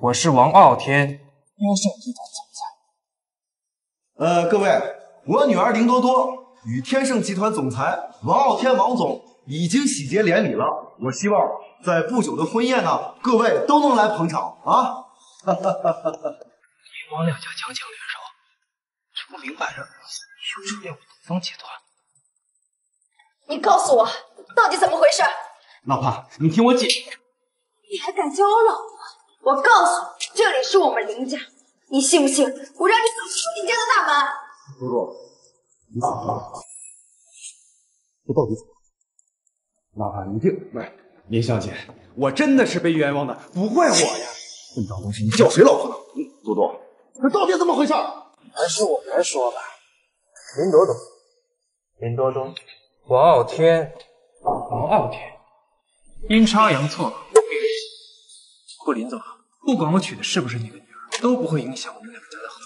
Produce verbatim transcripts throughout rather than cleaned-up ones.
我是王傲天，天盛集团总裁。 呃，各位，我女儿林多多与天盛集团总裁王傲天王总已经喜结连理了。我希望在不久的婚宴呢，各位都能来捧场啊！哈哈哈哈哈！ 王两家强强联手，这不明摆着就是猎我东方集团。 你告诉我，到底怎么回事？ 老婆，你听我解释。 你还敢叫我老婆？我告诉你，这里是我们林家，你信不信我让你走出林家的大门？ 多多，你怎么了？这到底怎么了？ 老婆，你听，喂，林小姐，我真的是被冤枉的，不怪我呀。 这么脏东西，你叫谁老婆呢？嗯，多多，这到底怎么回事？ 还是我来说吧。林朵朵，林多多，王傲天，王傲天，阴差阳错。不，林总，不管我娶的是不是你的女儿，都不会影响我们两家的合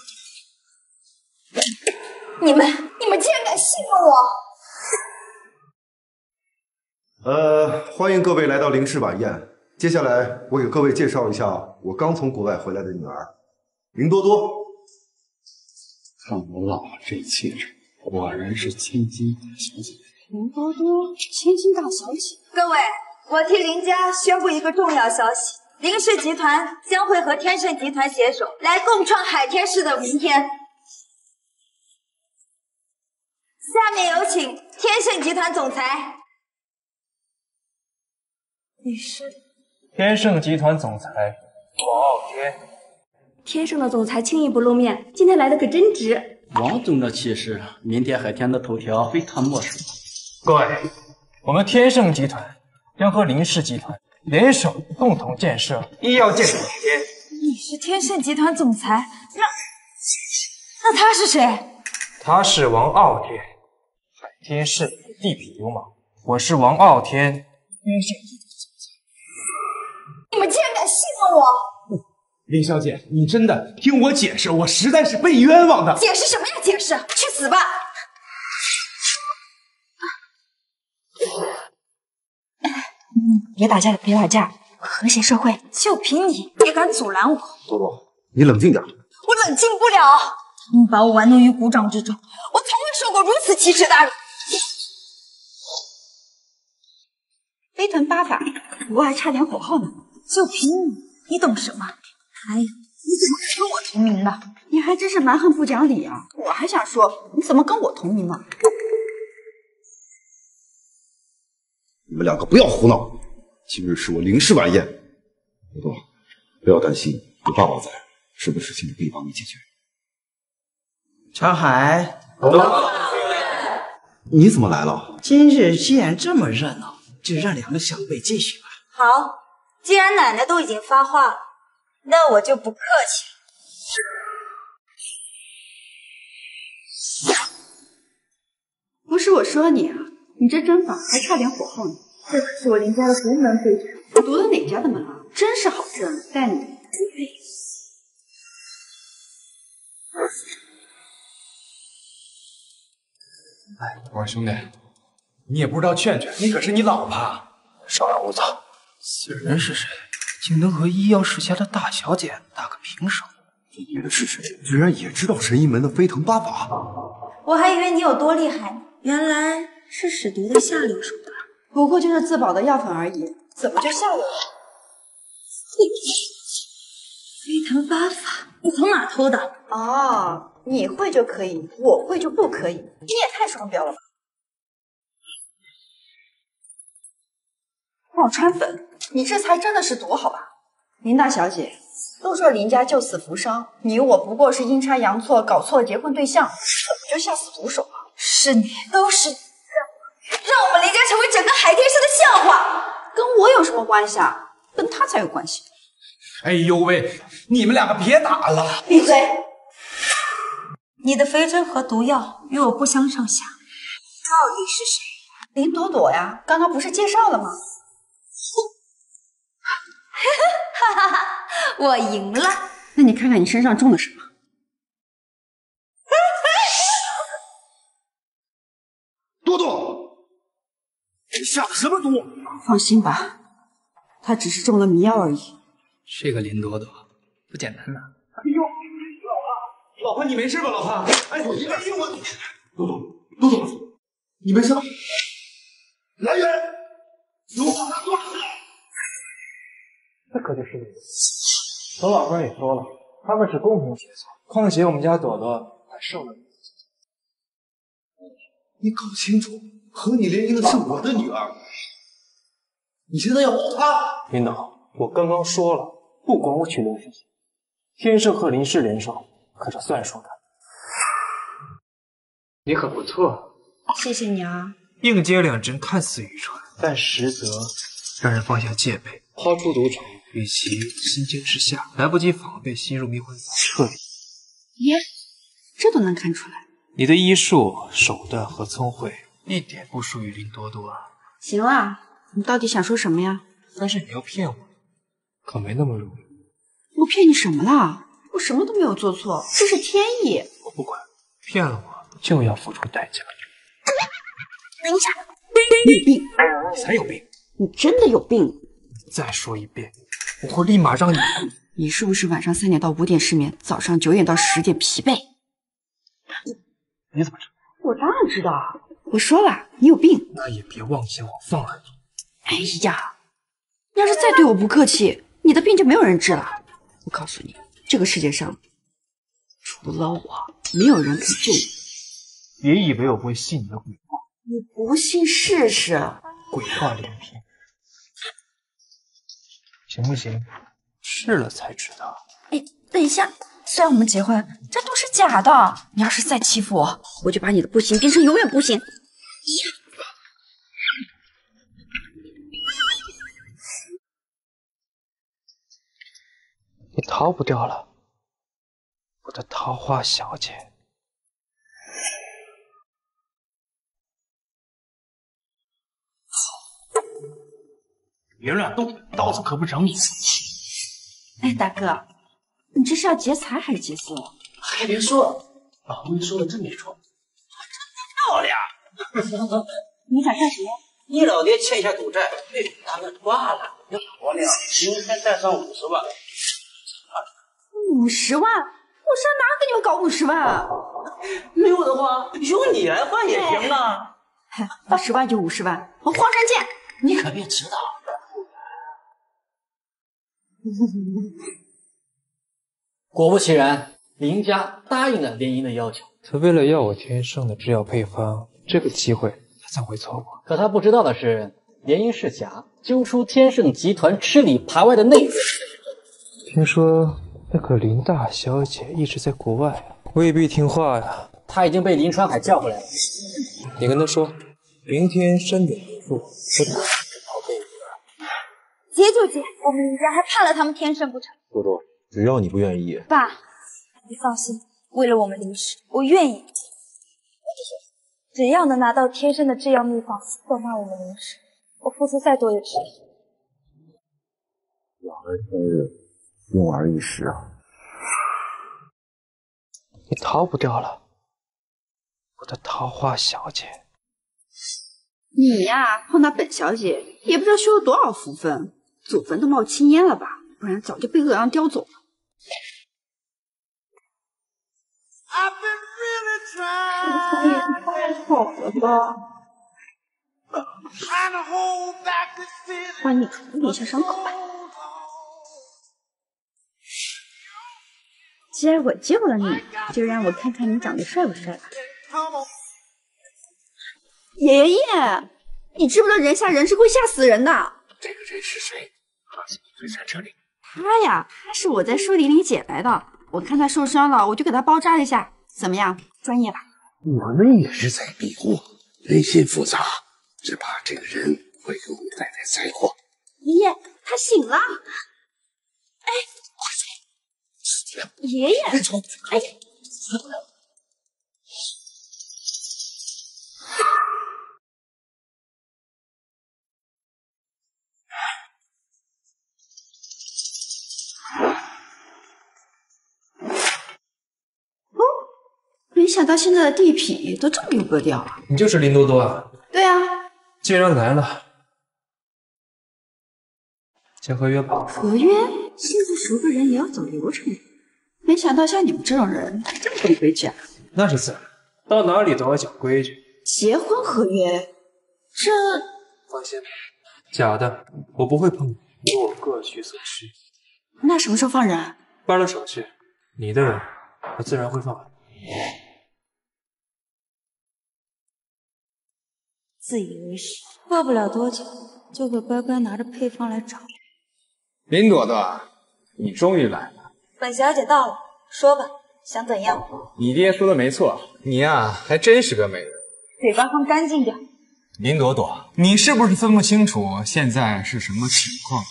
作。 你们，你们竟然敢戏弄我！呃，欢迎各位来到林氏晚宴。接下来，我给各位介绍一下我刚从国外回来的女儿林多多。 看我老婆这气质，果然是千金大小姐。 林多多，千金大小姐。各位，我替林家宣布一个重要消息：林氏集团将会和天盛集团携手，来共创海天市的明天。下面有请天盛集团总裁。你是？ 天盛集团总裁王傲天。 天盛的总裁轻易不露面，今天来的可真值。 王总的气势，明天海天的头条非他莫属。 各位，我们天盛集团将和林氏集团联手，共同建设医药建设空间。 你是天盛集团总裁，那那他是谁？ 他是王傲天，海天市里的地痞流氓。我是王傲天，天盛集团总裁。 你们竟然敢戏弄我！ 林小姐，你真的听我解释，我实在是被冤枉的。 解释什么呀？解释，去死吧！嗯，别打架，别打架，和谐社会就凭你也敢阻拦我？ 多多，你冷静点。 我冷静不了，他们把我玩弄于股掌之中，我从未受过如此奇耻大辱。飞腾八法，我还差点火候呢，就凭你，你懂什么？还有，你怎么敢跟我同名的？你还真是蛮横不讲理啊！我还想说，你怎么跟我同名呢？ 你们两个不要胡闹！今日是我林氏晚宴，多多，不要担心，有爸爸在，是不是事情可以帮你解决？ 长海， 你怎么来了？ 今日既然这么热闹，就让两个小辈继续吧。 好，既然奶奶都已经发话了，那我就不客气。 不是我说你啊，你这针法还差点火候呢。这可是我林家的独门飞针，我夺了哪家的门啊？真是好针，但你不配。 哎，我说兄弟，你也不知道劝劝，那可是你老婆。 少让勿躁。 此人是谁？竟能和医药世家的大小姐打个平手？ 这女的是谁？居然也知道神医门的飞腾八法？ 我还以为你有多厉害呢，原来是使毒的下流手段。 不过就是自保的药粉而已，怎么就下流了？ 飞腾八法，你从哪偷的？ 哦，你会就可以，我会就不可以，你也太双标了吧！忘川粉，你这才真的是毒好吧？林大小姐，都说林家救死扶伤，你我不过是阴差阳错搞错了结婚对象，怎么就下死毒手了？ 是你，都是你，让我让我们林家成为整个海天市的笑话， 跟我有什么关系啊？跟他才有关系。 哎呦喂，你们两个别打了！ 闭嘴！你的飞针和毒药与我不相上下，到底是谁？ 林朵朵呀，刚刚不是介绍了吗？ 哈哈哈，我赢了。 那你看看你身上中了什么？ 多多，你下的什么毒？ 放心吧，他只是中了迷药而已。 这个林朵朵不简单呐。 哎呦，老婆，老婆你没事吧？老婆，哎，哎呦我，多多多多，你没事吧？来人，有好大多少？ 这可就是你的。董老官也说了，他们是公平决策。况且我们家朵朵还受了你。 你搞清楚，和你联姻的是我的女儿，你现在要保她？ 领导，我刚刚说了，不管我取得事情，天盛和林氏联手可是算数的。你可不错， 谢谢你啊。 应接两针看似愚蠢，但实则让人放下戒备，抛出毒虫，与其心惊之下，来不及防备，心入迷魂散，彻底。 耶，这都能看出来。 你的医术、手段和聪慧一点不输于林多多啊！ 行了，你到底想说什么呀？ 但是你要骗我，可没那么容易。 我骗你什么了？我什么都没有做错，这是天意。 我不管，骗了我就要付出代价。 等一下，你有病！ 你才有病！ 你真的有病！ 再说一遍，我会立马让你…… 你是不是晚上三点到五点失眠，早上九点到十点疲惫？ 你怎么知道？ 我当然知道，我说了，你有病。 那也别妄想往放了你。 哎呀，你要是再对我不客气，你的病就没有人治了。我告诉你，这个世界上除了我，没有人可以救你。 别以为我不会信你的鬼话。 你不信试试。 鬼话连篇，行不行？试了才知道。 哎，等一下，虽然我们结婚，这都是假的。你要是再欺负我，我就把你的不行变成永远不行。 你逃不掉了，我的桃花小姐。别乱动，刀子可不长你。 哎，大哥，你这是要劫财还是劫色？ 还别说，老公说的真没错，真漂亮。 你想干什么？ 你老爹欠下赌债，被大哥抓了，要我俩明天带上五十万。 五十万？我上哪给你们搞五十万？ 没有的话，由你来换也行啊。 五十万就五十万，我黄山见。 你可别迟到。果不其然，林家答应了联姻的要求。 他为了要我天盛的制药配方，这个机会他怎会错过？ 可他不知道的是，联姻是假，揪出天盛集团吃里扒外的内幕。 听说那个林大小姐一直在国外啊，未必听话呀。 她已经被林川海叫回来了。 你跟他说，明天山顶回复，我打宝贝女儿。 结就结，我们林家还判了他们天盛不成？ 多多，只要你不愿意， 爸，你放心，为了我们林氏，我愿意。只要能拿到天盛的制药秘方，换换我们林氏，我付出再多也值。 两人天日，用而一时啊！ 你逃不掉了，我的桃花小姐。 你呀，碰到本小姐也不知道修了多少福分，祖坟都冒青烟了吧？不然早就被恶狼叼走了。好了吧，帮你处理一下伤口吧。既然我救了你，就让我看看你长得帅不帅吧。爷爷，你知不知道人吓人是会吓死人的？ 这个人是谁？他怎么会在这里？ 他呀，他是我在树林里捡来的。我看他受伤了，我就给他包扎一下，怎么样？专业吧？ 我们也是在庇护，人心复杂，只怕这个人会给我们带来灾祸。 爷爷，他醒了。哎，爷爷，哎，没想到现在的地痞都这么有格调啊！ 你就是林多多啊？ 对啊， 既然来了，签合约吧。 合约？现在什熟个人也要走流程。没想到像你们这种人还这么懂规矩啊！ 那是自然，到哪里都要讲规矩。 结婚合约，这放心吧，假的，我不会碰你，我各取所需。 那什么时候放人？ 办了手续，你的人我自然会放。 自以为是，过不了多久就会乖乖拿着配方来找我。 林朵朵，你终于来了。 本小姐到了，说吧，想怎样？ 你爹说的没错，你呀、还真是个美人。 嘴巴放干净点。 林朵朵，你是不是分不清楚现在是什么情况？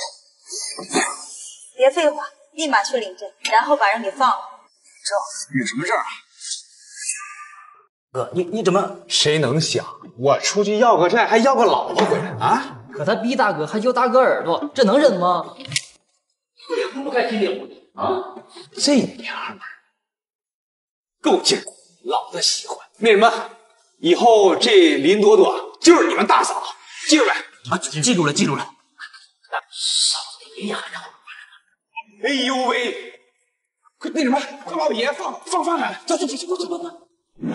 别废话，立马去领证，然后把人给放了。 证？领什么证啊？ 哥，你你怎么？ 谁能想，我出去要个债，还要个老婆回来啊？ 可他逼大哥还揪大哥耳朵，这能忍吗？不开心点啊！ 这娘们儿够劲儿，老子喜欢。那什么，以后这林朵朵就是你们大嫂，记住没？ 啊，记住了，记住了。 嫂子爷爷还让我哎呦喂！快那什么，快把我爷爷放放放开！走走走走走走走！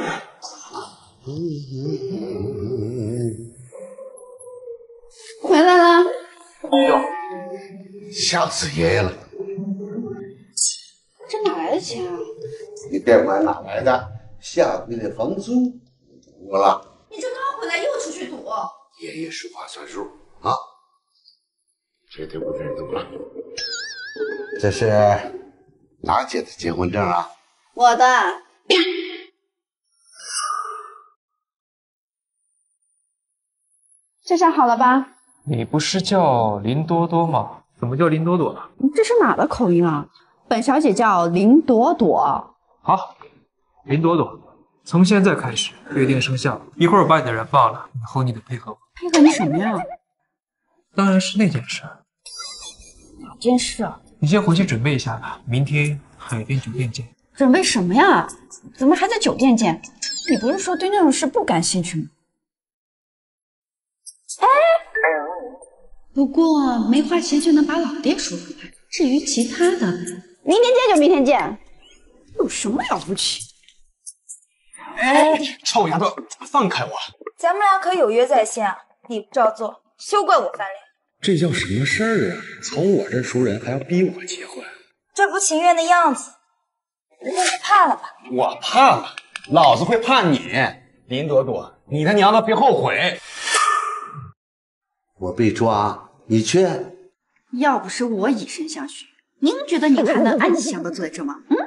回来了。 吓死爷爷了！ 这哪来的钱啊？ 你别管哪来的，下回的房租我了。 你这刚回来又出去赌？ 爷爷说话算数啊！这就不太懂了。这是哪姐的结婚证啊？ 我的。这下好了吧？ 你不是叫林多多吗？怎么叫林朵朵了？ 这是哪的口音啊？本小姐叫林朵朵。 好，林朵朵，从现在开始约定生效，一会儿我把你的人放了，以后你得配合我。 配合你什么呀？ 当然是那件事。 哪件事啊？ 你先回去准备一下吧，明天海边酒店见。 准备什么呀？怎么还在酒店见？你不是说对那种事不感兴趣吗？哎，不过没花钱就能把老爹说服他。至于其他的，明天见就明天见，有什么了不起？ 哎，臭丫头，放开我！ 咱们俩可有约在先啊！你不照做，休怪我翻脸。 这叫什么事儿啊？从我这熟人还要逼我结婚？ 这不情愿的样子，你这是怕了吧？ 我怕了，老子会怕你，林朵朵，你他娘的别后悔！ 我被抓，你劝？ 要不是我以身相许，您觉得你还能安详的坐在这吗？嗯？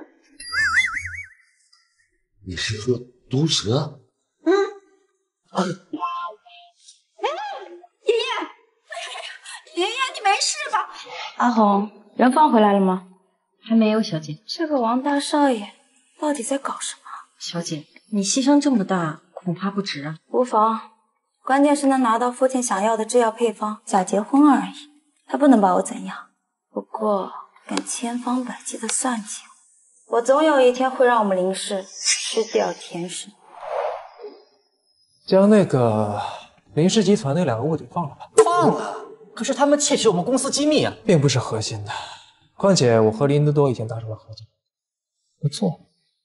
你是说毒蛇？ 嗯。啊、哎，爷爷，爷爷，你没事吧？ 阿红，人放回来了吗？ 还没有，小姐。 这个王大少爷到底在搞什么？ 小姐，你牺牲这么大，恐怕不值啊。 无妨，关键是能拿到父亲想要的制药配方，假结婚而已。他不能把我怎样，不过敢千方百计的算计我，我总有一天会让我们林氏吃掉田氏。 将那个林氏集团那两个卧底放了吧。 放了？可是他们窃取我们公司机密啊， 并不是核心的。况且我和林多多已经达成了合作，不错。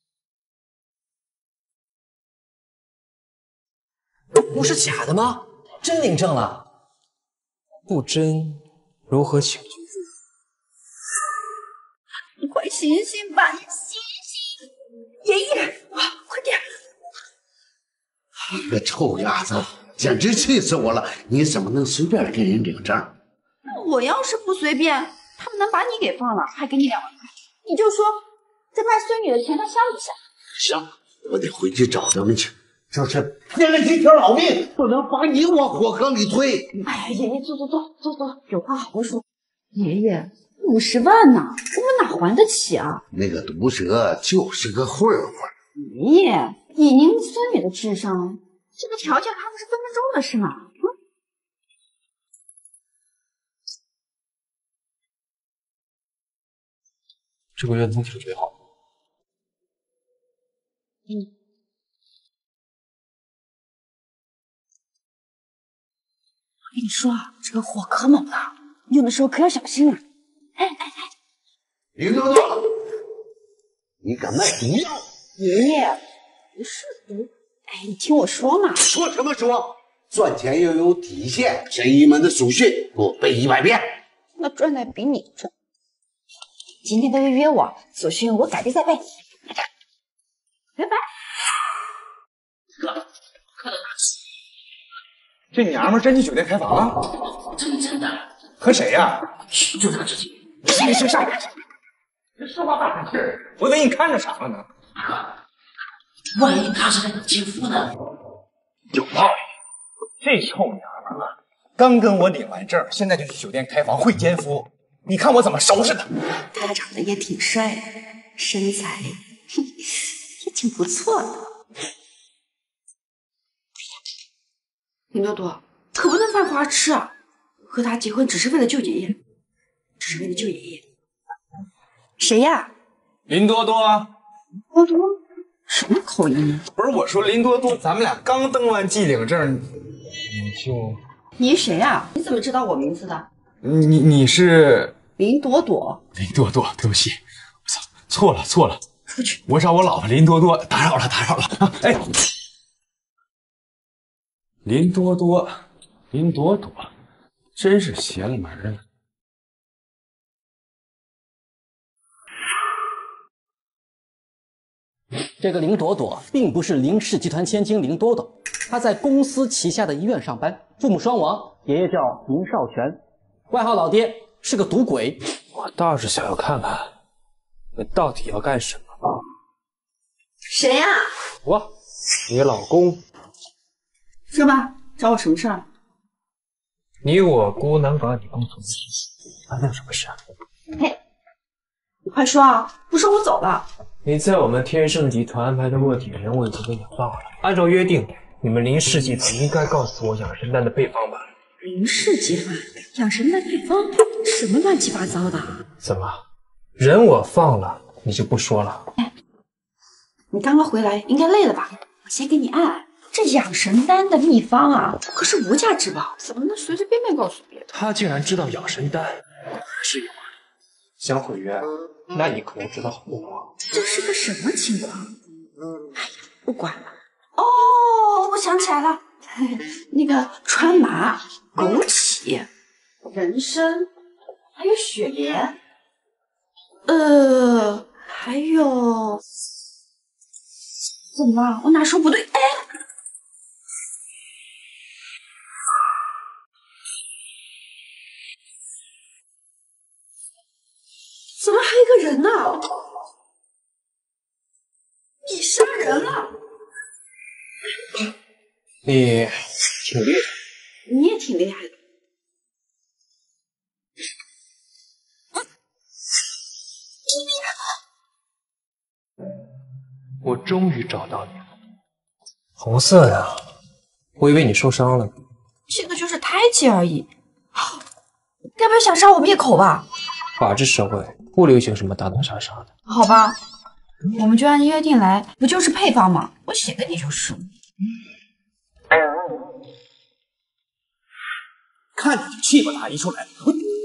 不是假的吗？真领证了？ 不真，如何请君入瓮？ 你快醒醒吧，你醒醒！爷爷，啊，快点！ 你个臭丫头，简直气死我了！你怎么能随便给人领证？ 我要是不随便，他们能把你给放了，还给你两万块，你就说这卖孙女的钱，他香不香？ 香！我得回去找他们去。就是拼了一条老命，不能把你往火坑里推。 哎呀，爷爷，走走走走走，有话好好说。爷爷，五十万呢，我们哪还得起啊？ 那个毒蛇就是个混混。 爷爷，以您孙女的智商，这个条件还不是分分钟的事吗？嗯。 这个月能解决好。 嗯。我跟你说啊，这个火可猛了，用的时候可要小心啊！哎哎哎， 林多多，你敢卖毒药？ 爷爷，不是毒。哎，你听我说嘛。 说什么说？赚钱要有底线，天一门的祖训给我背一百遍。 那赚的比你赚。今天都约约我，祖训我改背再背。拜拜。 哥，看到哪？这娘们真去酒店开房了？ 真真的。 和谁呀？ 就这个事情。 别别上来！这说话大点劲儿，我以为你看着啥了呢？ 万一他是那个奸夫呢？ 有道理。这臭娘们儿刚跟我领完证，现在就去酒店开房会奸夫，你看我怎么收拾他？ 他长得也挺帅，身材也挺不错的。 林多多，可不能犯花痴啊！和他结婚只是为了救爷爷，只是为了救爷爷。谁呀？ 林多多。 多多，什么口音呢？ 不是我说林多多，咱们俩刚登完记领证，你就你谁呀？你怎么知道我名字的？ 你你是林朵朵。 林多多，对不起，我操，错了错了， 出去！ 我找我老婆林多多，打扰了打扰了。啊、哎，林多多，林朵朵，真是邪了门啊！ 这个林朵朵并不是林氏集团千金林多朵，她在公司旗下的医院上班，父母双亡，爷爷叫林少全，外号老爹，是个赌鬼。 我倒是想要看看，你到底要干什么？ 谁呀？ 我，你老公。 说吧，找我什么事儿？ 你我孤难把你公主发生什么事啊？ 嘿，你快说啊！不说我走了。 你在我们天盛集团安排的卧底人我已经给你放了，按照约定，你们林氏集团应该告诉我养神丹的配方吧？ 林氏集团养神丹配方，什么乱七八糟的？ 怎么，人我放了，你就不说了？ 哎，你刚刚回来，应该累了吧？我先给你按按。这养神丹的秘方啊，可是无价之宝，怎么能随随便便告诉别人？ 他竟然知道养神丹，果然是有人。江慧媛，那你可能知道好多。 这是个什么情况？哎呀，不管了。哦，我想起来了，那个川麻、枸杞、人参，还有雪莲，呃，还有，怎么了？我哪说不对？哎。怎么还有一个人呢？你杀人了！ 你挺厉害， 你也挺厉害的。 我终于找到你了，红色的，我以为你受伤了。 这个就是胎记而已，该不会想杀我灭口吧？ 法治社会不流行什么打打杀杀的。 好吧，我们就按约定来，不就是配方吗？我写给你就是。 看你就气不打一处来。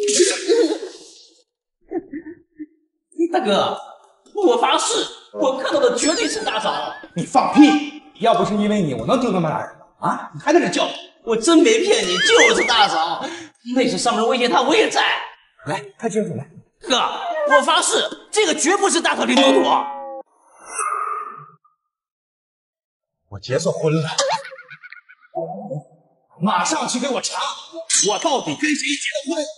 大哥，我发誓，我看到的绝对是大嫂。 你放屁！要不是因为你，我能丢那么俩人吗？啊，你还在这叫？ 我真没骗你，就是大嫂。那次上门威胁他，我也在。 来，看清楚来。 哥，我发誓，这个绝不是大嫂林朵朵。 我结错婚了，马上去给我查，我到底跟谁结的婚？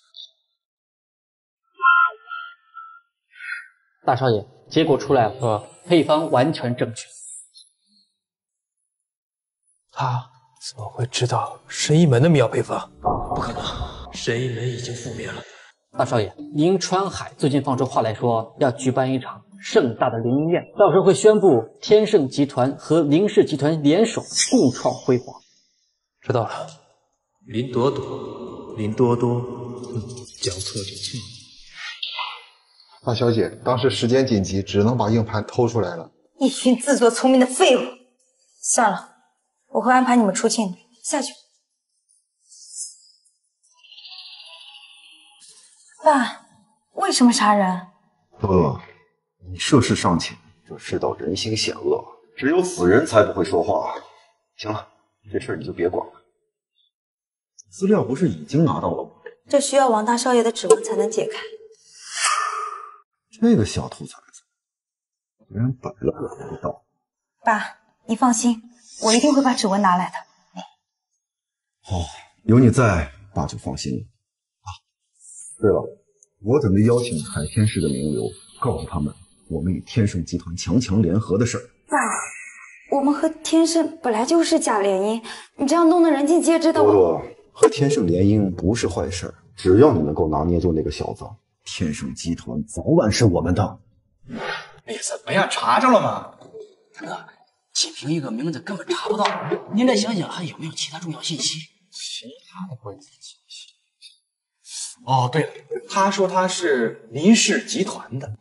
大少爷，结果出来了， 啊， 配方完全正确。 他怎么会知道神医门的妙配方？不可能，神医门已经覆灭了。 大少爷，宁川海最近放出话来说，要举办一场盛大的联姻宴，到时候会宣布天盛集团和林氏集团联手，共创辉煌。 知道了，林朵朵，林多多，嗯，将错就错。 大小姐，当时时间紧急，只能把硬盘偷出来了。 一群自作聪明的废物！算了，我会安排你们出镜的。下去。爸，为什么杀人？ 多多，你涉世尚浅，这世道人心险恶，只有死人才不会说话。行了，这事儿你就别管了。资料不是已经拿到了吗？ 这需要王大少爷的指纹才能解开。 这个小兔崽子，连摆了我都不到。 爸，你放心，我一定会把指纹拿来的。 哦，有你在，爸就放心了。啊，对了，我准备邀请海天市的名流，告诉他们我们与天盛集团强强联合的事儿。 爸，我们和天盛本来就是假联姻，你这样弄得人尽皆知的。 多多，和天盛联姻不是坏事，只要你能够拿捏住那个小子，天盛集团早晚是我们的。 哎呀，怎么样，查着了吗？大哥，仅凭一个名字根本查不到，您再想想还有没有其他重要信息？ 其他的关键信息。哦，对了，他说他是林氏集团的。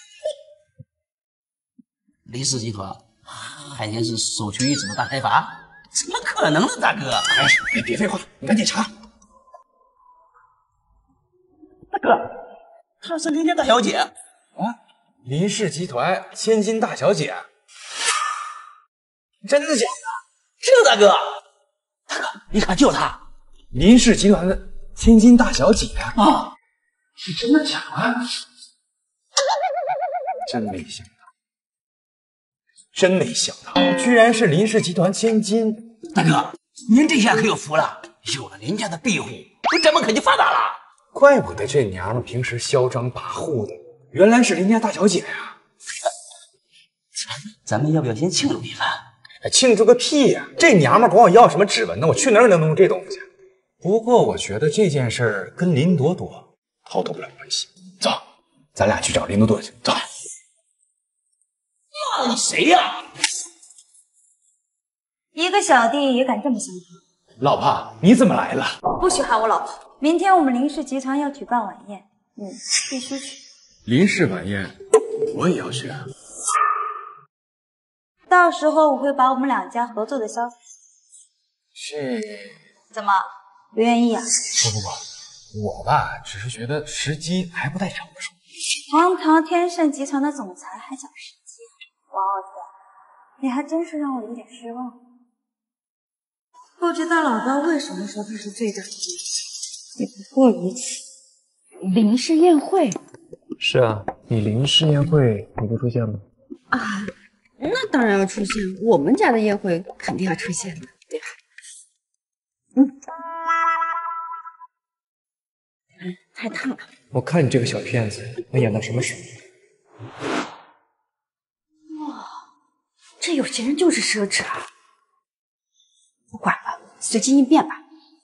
林氏集团，海天市首屈一指的大财阀，怎么可能呢，大哥？ 哎，别废话，你赶紧查。 大哥，她是林家大小姐啊！ 林氏集团千金大小姐，真的假的？ 是大哥，大哥，你看就她， 林氏集团的千金大小姐啊，是真的假的？真没想到，真没想到，居然是林氏集团千金。 大哥，您这下可有福了，有了您家的庇护，咱们可就发达了。 怪不得这娘们平时嚣张跋扈的，原来是林家大小姐呀！ 咱们要不要先庆祝一番？ 哎，庆祝个屁呀！这娘们管我要什么指纹呢？我去哪儿能弄这东西？不过我觉得这件事儿跟林朵朵逃脱不了关系。走，咱俩去找林朵朵去。走。 骂你谁呀？ 一个小弟也敢这么相信？ 老婆，你怎么来了？ 不许喊我老婆！明天我们林氏集团要举办晚宴，你必须去。 林氏晚宴，我也要去啊。 到时候我会把我们两家合作的消息。 是？ 怎么，不愿意啊？ 不不不，我吧，只是觉得时机还不太成熟。 堂堂天盛集团的总裁还讲时机，王傲天，你还真是让我有点失望。不知道老高为什么说他是最大的赢家，也不过如此。 林氏宴会？ 是啊，你林氏宴会你不出现吗？ 啊，那当然要出现，我们家的宴会肯定要出现的，对吧？嗯，嗯，太烫了。 我看你这个小骗子能演到什么时候？ 哇，这有钱人就是奢侈啊！不管了，随机应变吧。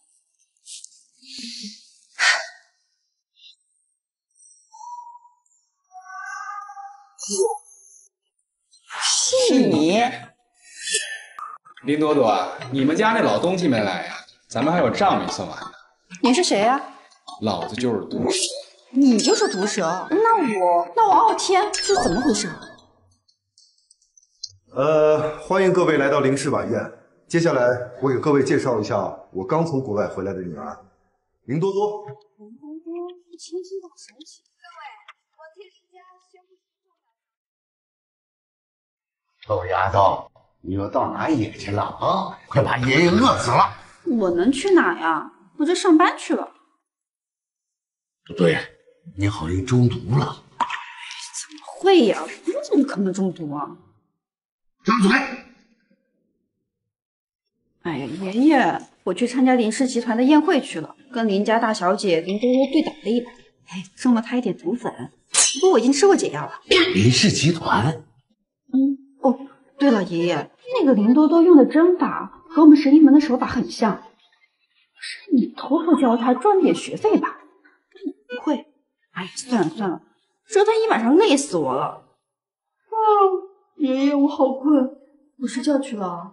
是你，林朵朵，你们家那老东西没来呀？咱们还有账没算完呢。 你是谁呀？ 老子就是毒蛇。 你就是毒蛇？那我那我傲天是怎么回事？ 呃，欢迎各位来到林氏晚宴。接下来我给各位介绍一下我刚从国外回来的女儿林多多。 林多多是千金大小姐。各位，我替世家宣布。 臭丫头，你又到哪野去了啊？快把爷爷饿死了！ 我能去哪呀？我这上班去了。 不对，你好像中毒了。 怎么会呀？我怎么可能中毒啊？ 张嘴！ 哎呀，爷爷，我去参加林氏集团的宴会去了，跟林家大小姐林多多对打了一把，哎，中了她一点毒粉。不过我已经吃过解药了。 林氏集团？ 嗯，哦，对了，爷爷，那个林多多用的针法和我们神医门的手法很像，是你偷偷教她赚点学费吧？不会。哎呀，算了算了，折腾一晚上累死我了。啊，爷爷，我好困，我睡觉去了。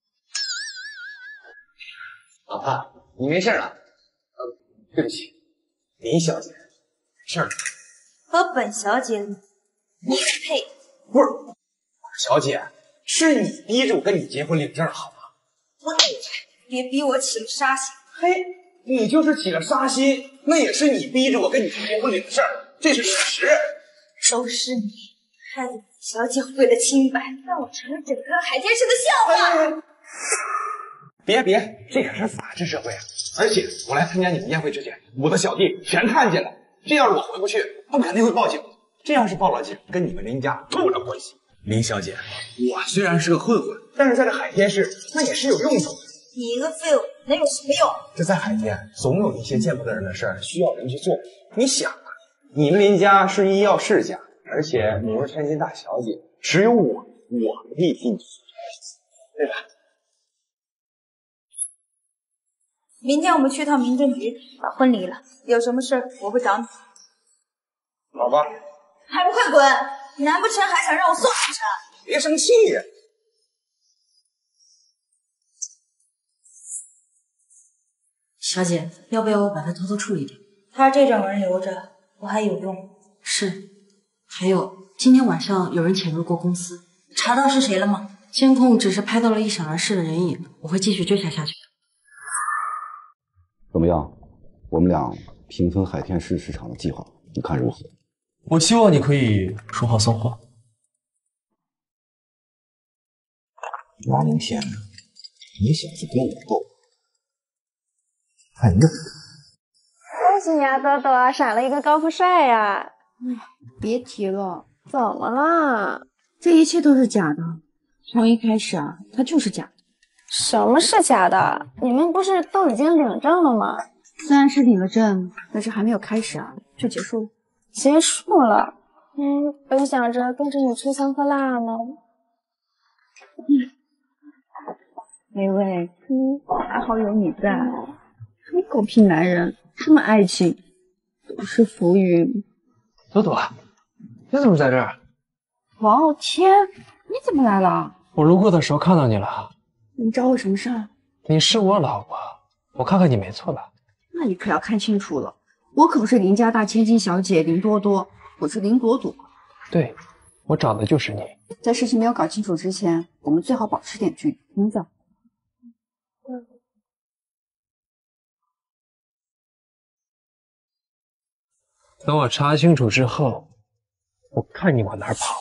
老婆，你没事了？呃，对不起，林小姐，没事了。 和本小姐你不配。 不是，小姐，是你逼着我跟你结婚领证好吗？ 我别逼我起了杀心。 嘿，你就是起了杀心，那也是你逼着我跟你结婚领证，这是事实。 收拾你，害得小姐毁了清白，让我成了整个海天市的笑话。 别别，这可是法治社会啊！而且我来参加你们宴会之前，我的小弟全看见了。这要是我回不去，他们肯定会报警。这要是报了警，跟你们林家脱不了关系。林小姐，我虽然是个混混，但是在这海天市那也是有用处的。 你一个废物，能有什么用？ 这在海天，总有一些见不得人的事儿需要人去做。你想啊，你们林家是医药世家，而且你是千金大小姐，只有我，我可以替你做，对吧？ 明天我们去趟民政局把婚离了，有什么事我会找你。 好吧。 还不快滚！难不成还想让我送你去？ 别生气呀！ 小姐，要不要我把它偷偷处理掉？ 他这种人留着我还有用。 是。还有，今天晚上有人潜入过公司， 查到是谁了吗？ 监控只是拍到了一闪而逝的人影，我会继续追查下去的。 怎么样？我们俩平分海天市市场的计划，你看如何？ 我希望你可以说话算话。 王明天，你小子跟我斗！哎呀！ 恭喜你啊，多多，闪了一个高富帅呀！ 哎，别提了，怎么啦？这一切都是假的，从一开始啊，他就是假的。 什么是假的？你们不是都已经领证了吗？ 虽然是领了证，但是还没有开始啊，就结束了。 结束了。嗯，本想着跟着你吃香喝辣呢。 嗯，薇薇，嗯，还好有你在。什么狗屁男人，什么爱情，都是浮云。 朵朵，你怎么在这儿？ 王傲天，你怎么来了？ 我路过的时候看到你了。 你找我什么事儿？ 你是我老婆，我看看你没错吧？ 那你可要看清楚了，我可不是林家大千金小姐林多多，我是林朵朵。 对，我找的就是你。 在事情没有搞清楚之前，我们最好保持点距离。你走。 嗯。 等我查清楚之后，我看你往哪儿跑。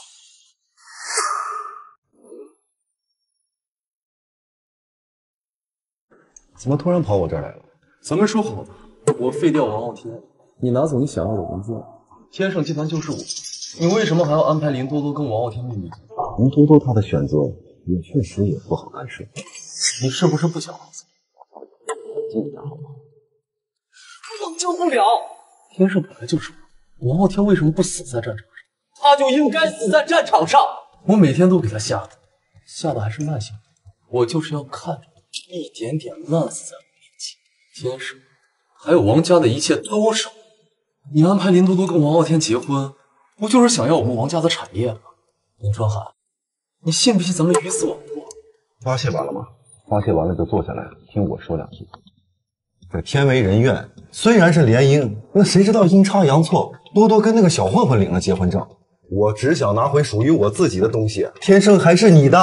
怎么突然跑我这儿来了？ 咱们说好的，我废掉王傲天，你拿走你想要的文件，天盛集团就是我。你为什么还要安排林多多跟王傲天秘密？ 林多多他的选择也确实也不好干涉。 你是不是不想死？ 这点好吗？ 拯救不了。 天盛本来就是我，王傲天为什么不死在战场上？他就应该死在战场上。我每天都给他下的，下的还是慢性病。我就是要看着他一点点烂死在我面前。天盛，还有王家的一切都是我。你安排林多多跟王傲天结婚，不就是想要我们王家的产业吗？林川海，你信不信咱们鱼死网破？ 发泄完了吗？发泄完了就坐下来听我说两句。这天为人愿，虽然是联姻，那谁知道阴差阳错，多多跟那个小混混领了结婚证。我只想拿回属于我自己的东西，天盛还是你的，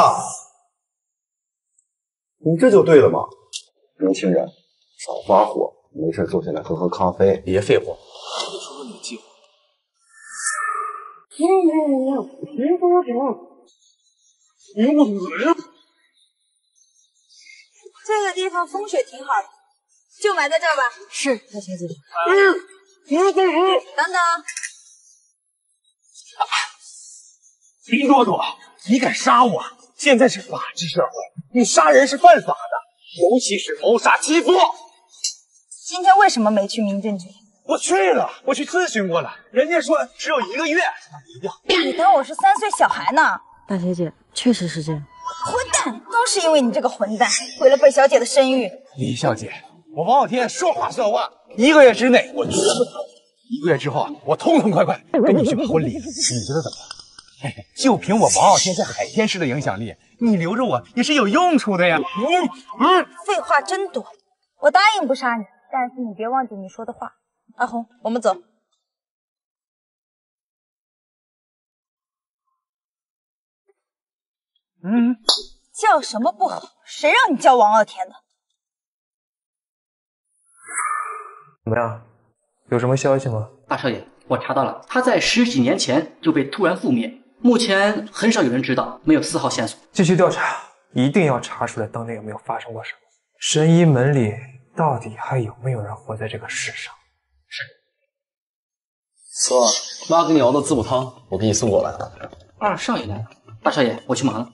你这就对了嘛。年轻人，少发火，没事坐下来喝喝咖啡。 别废话，你说说你的计划。 林多多， 你我恶心。 这个地方风水挺好的，就埋在这儿吧。 是，大小姐。 嗯，林多多， 等等。 林多多，你敢杀我？现在是法治社会，你杀人是犯法的，尤其是谋杀妻夫。 今天为什么没去民政局？ 我去了，我去咨询过了，人家说只有一个月。 你当我是三岁小孩呢？ 大小姐，确实是这样。 混蛋，都是因为你这个混蛋，毁了本小姐的声誉。 李小姐，我王傲天说话算话，一个月之内我绝不逃。一个月之后，我痛痛快快跟你去把婚离了。你觉得怎么样？嘿嘿，就凭我王傲天在海天市的影响力，你留着我也是有用处的呀。嗯嗯，废话真多。我答应不杀你，但是你别忘记你说的话。阿红，我们走。 嗯， 叫什么不好？谁让你叫王傲天的？ 怎么样？有什么消息吗？ 大少爷， 我查到了，他在十几年前就被突然覆灭，目前很少有人知道，没有丝毫线索。 继续调查，一定要查出来当年有没有发生过什么。神医门里到底还有没有人活在这个世上？ 哥，妈给你熬的滋补汤，我给你送过来了。 二少爷来了，大少爷，我去忙了。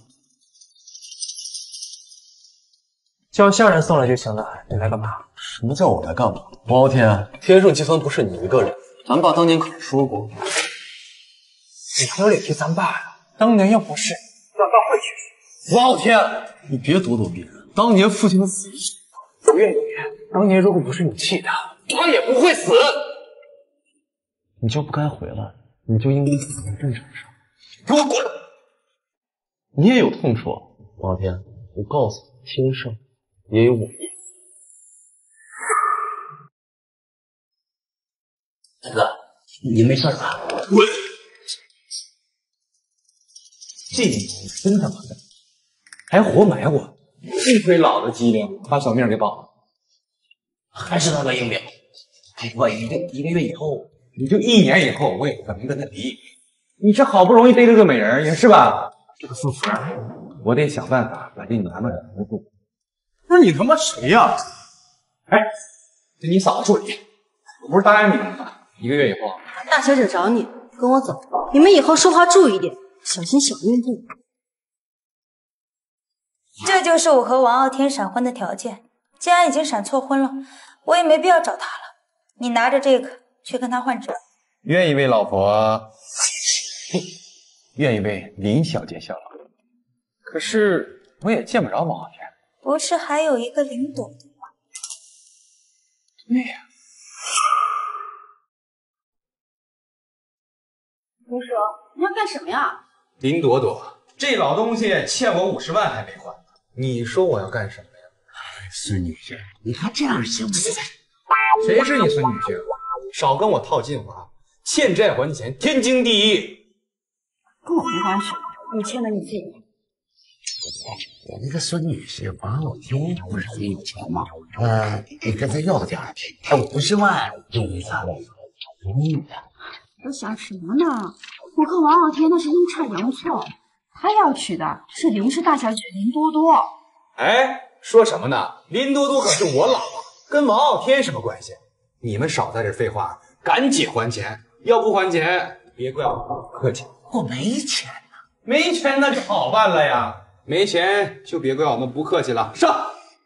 叫下人送来就行了，你来干嘛？ 什么叫我来干嘛？王傲天，天盛集团不是你一个人，咱爸当年可是说过。 你还有脸提咱爸呀？当年要不是你，咱爸会去。 王傲天，你别咄咄逼人。当年父亲的死， 不愿意。当年如果不是你气他，他也不会死。 你就不该回来，你就应该死在战场上。 给我滚！ 你也有痛处，王傲天，我告诉你，天盛也有我。 大哥，你没事吧？ 滚！这你真他妈的还活埋我！ 幸亏老子机灵，把小命给保了。 还是那个硬饼，给我一个一个月以后， 你就一年以后，我也可能跟他离。你这好不容易逮着个美人也是吧？这个宋福儿，我得想办法把这男的留住。 那你他妈谁呀？ 哎，这你嫂子助理，我不是答应你了吗？一个月以后， 大小姐找你，跟我走。你们以后说话注意点，小心小命不保。 这就是我和王傲天闪婚的条件。既然已经闪错婚了，我也没必要找他了。你拿着这个去跟他换证。 愿意为老婆，愿意为林小姐效劳。可是我也见不着王傲天。 不是还有一个林朵朵吗？ 对呀。 毒蛇，你要干什么呀？ 林朵朵，这老东西欠我五十万还没还，你说我要干什么呀？ 孙女婿，你看这样行不行？ 谁是你孙女婿？少跟我套近乎，欠债还钱，天经地义。 跟我没关系，你欠的你自己。 我那个孙女婿王傲天不是很有钱吗？呃，你跟他要点，哎，五十万就给他了。嗯， 都想什么呢？我和王傲天那是阴差阳错，他要娶的是林氏大小姐林多多。 哎。说什么呢？林多多可是我老婆，跟王傲天什么关系？你们少在这废话，赶紧还钱！要不还钱，别怪我不客气。 我没钱呢， 没钱那就好办了呀。没钱就别怪我们不客气了。上！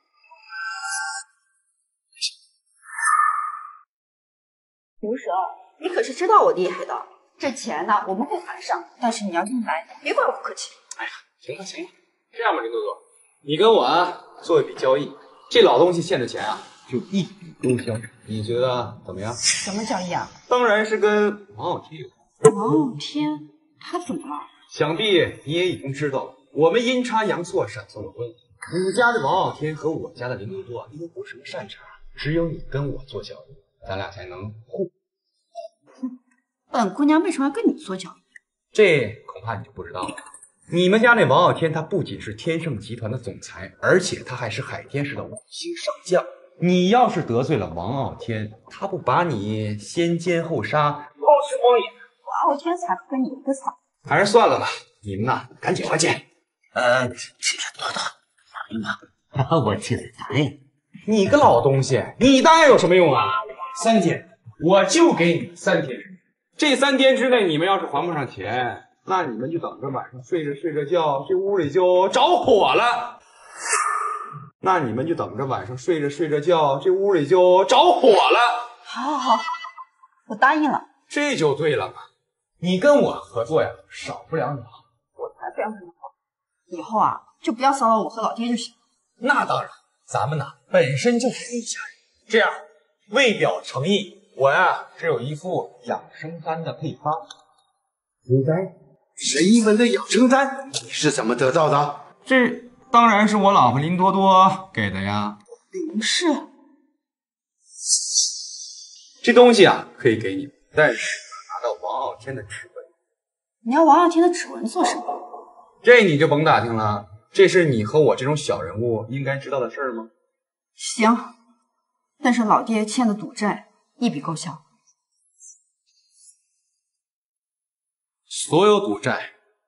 毒蛇，你可是知道我厉害的，这钱呢我们会还上，但是你要硬来，别怪我不客气。 哎呀，行了行了，这样吧，林多多。你跟我啊做一笔交易，这老东西欠的钱啊就一笔勾销，你觉得怎么样？ 什么交易啊？ 当然是跟王傲天有关。 王傲天他怎么了？ 想必你也已经知道了，我们阴差阳错闪错了婚。你家的王傲天和我家的林多多都不是个善茬，只有你跟我做交易，咱俩才能互。 哼，本姑娘为什么要跟你做交易？ 这恐怕你就不知道了。你们家那王傲天，他不仅是天盛集团的总裁，而且他还是海天市的五星上将。你要是得罪了王傲天，他不把你先奸后杀，抛尸荒野？ 王傲天才不跟你一个草。 还是算了吧，你们呐，赶紧还钱。 呃，这个多多，答应吧，我替他答应。 你个老东西，你答应有什么用啊？三天，我就给你们三天。这三天之内，你们要是还不上钱，那你们就等着晚上睡着睡着觉，这屋里就着火了。那你们就等着晚上睡着睡着觉，这屋里就着火了。 好，好，好，我答应了。 这就对了嘛。你跟我合作呀，少不了你。 我才不要跟你合作，以后啊，就不要骚扰我和老爹就行。 那当然，咱们呐本身就是一家人。这样，为表诚意，我呀只有一副养生丹的配方。 应该。神医门的养生丹，你是怎么得到的？ 这当然是我老婆林多多给的呀。 林氏， 这东西啊可以给你，但是拿到王傲天的指纹。 你要王傲天的指纹做什么？ 这你就甭打听了，这是你和我这种小人物应该知道的事儿吗？ 行，但是老爹欠的赌债一笔勾销。 所有赌债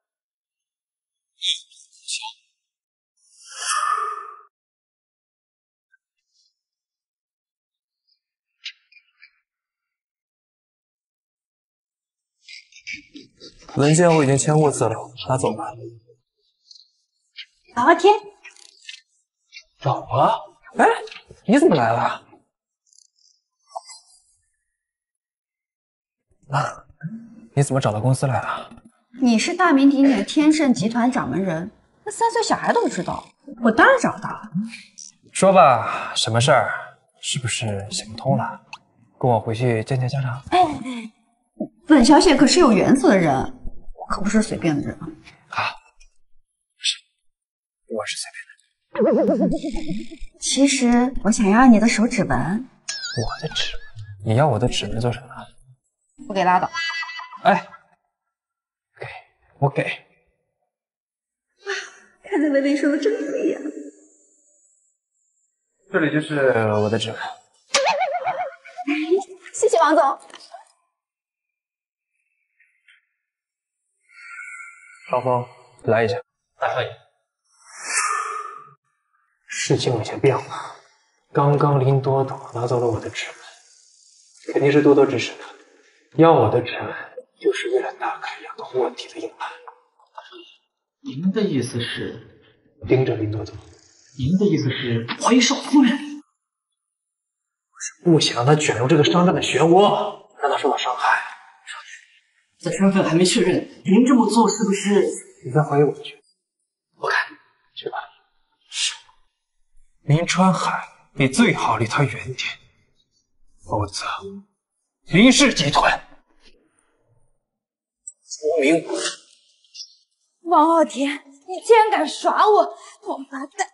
文件我已经签过字了，拿走吧。 王傲天， 找啊！哎，你怎么来了？啊，你怎么找到公司来了？ 你是大名鼎鼎的天盛集团掌门人，那三岁小孩都知道，我当然找到了。 说吧，什么事儿？是不是想不通了？跟我回去见见家长。 哎哎，本小姐可是有原则的人，我可不是随便的人。 啊，是，我是随便的人。 其实我想要你的手指纹。 我的指纹？你要我的指纹做什么？ 不给拉倒。 哎，给，我给。 看在微微说的真对呀。 这里就是我的指纹。 谢谢王总。 少峰，来一下。大少爷，事情有些变了。刚刚林朵朵拿走了我的指纹，肯定是多多指使的。要我的指纹，就是为了大开两个卧底的硬盘。 您的意思是盯着林朵朵？ 您的意思是怀少夫人？ 我是不想让她卷入这个商战的漩涡，让她受到伤害。 在身份还没确认，您这么做是不是？ 你在怀疑我的决定？ 不敢。 去吧。是。林川海，你最好离他远点，否则林氏集团无名无实。 王傲天，你竟然敢耍我，王八蛋！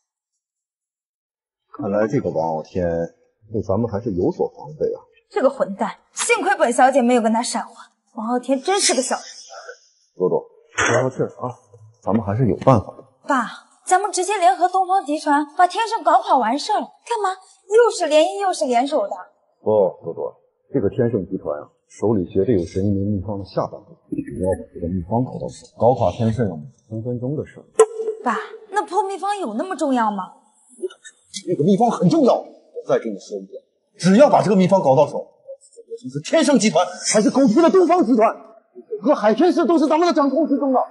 看来这个王傲天对咱们还是有所防备啊。 这个混蛋，幸亏本小姐没有跟他闪婚。王傲天真是个小人。 朵朵，不要气啊，咱们还是有办法的。 爸，咱们直接联合东方集团，把天盛搞垮完事儿了，干嘛又是联姻又是联手的？ 不，朵朵，这个天盛集团啊，手里绝对有神一名秘方的下半部，你要把这个秘方搞到手，搞垮天盛分分钟的事。 爸，那破秘方有那么重要吗？ 这个秘方很重要，我再跟你说一遍，只要把这个秘方搞到手，无论是天盛集团还是狗屁的东方集团，整个海天市都是咱们的掌控之中的。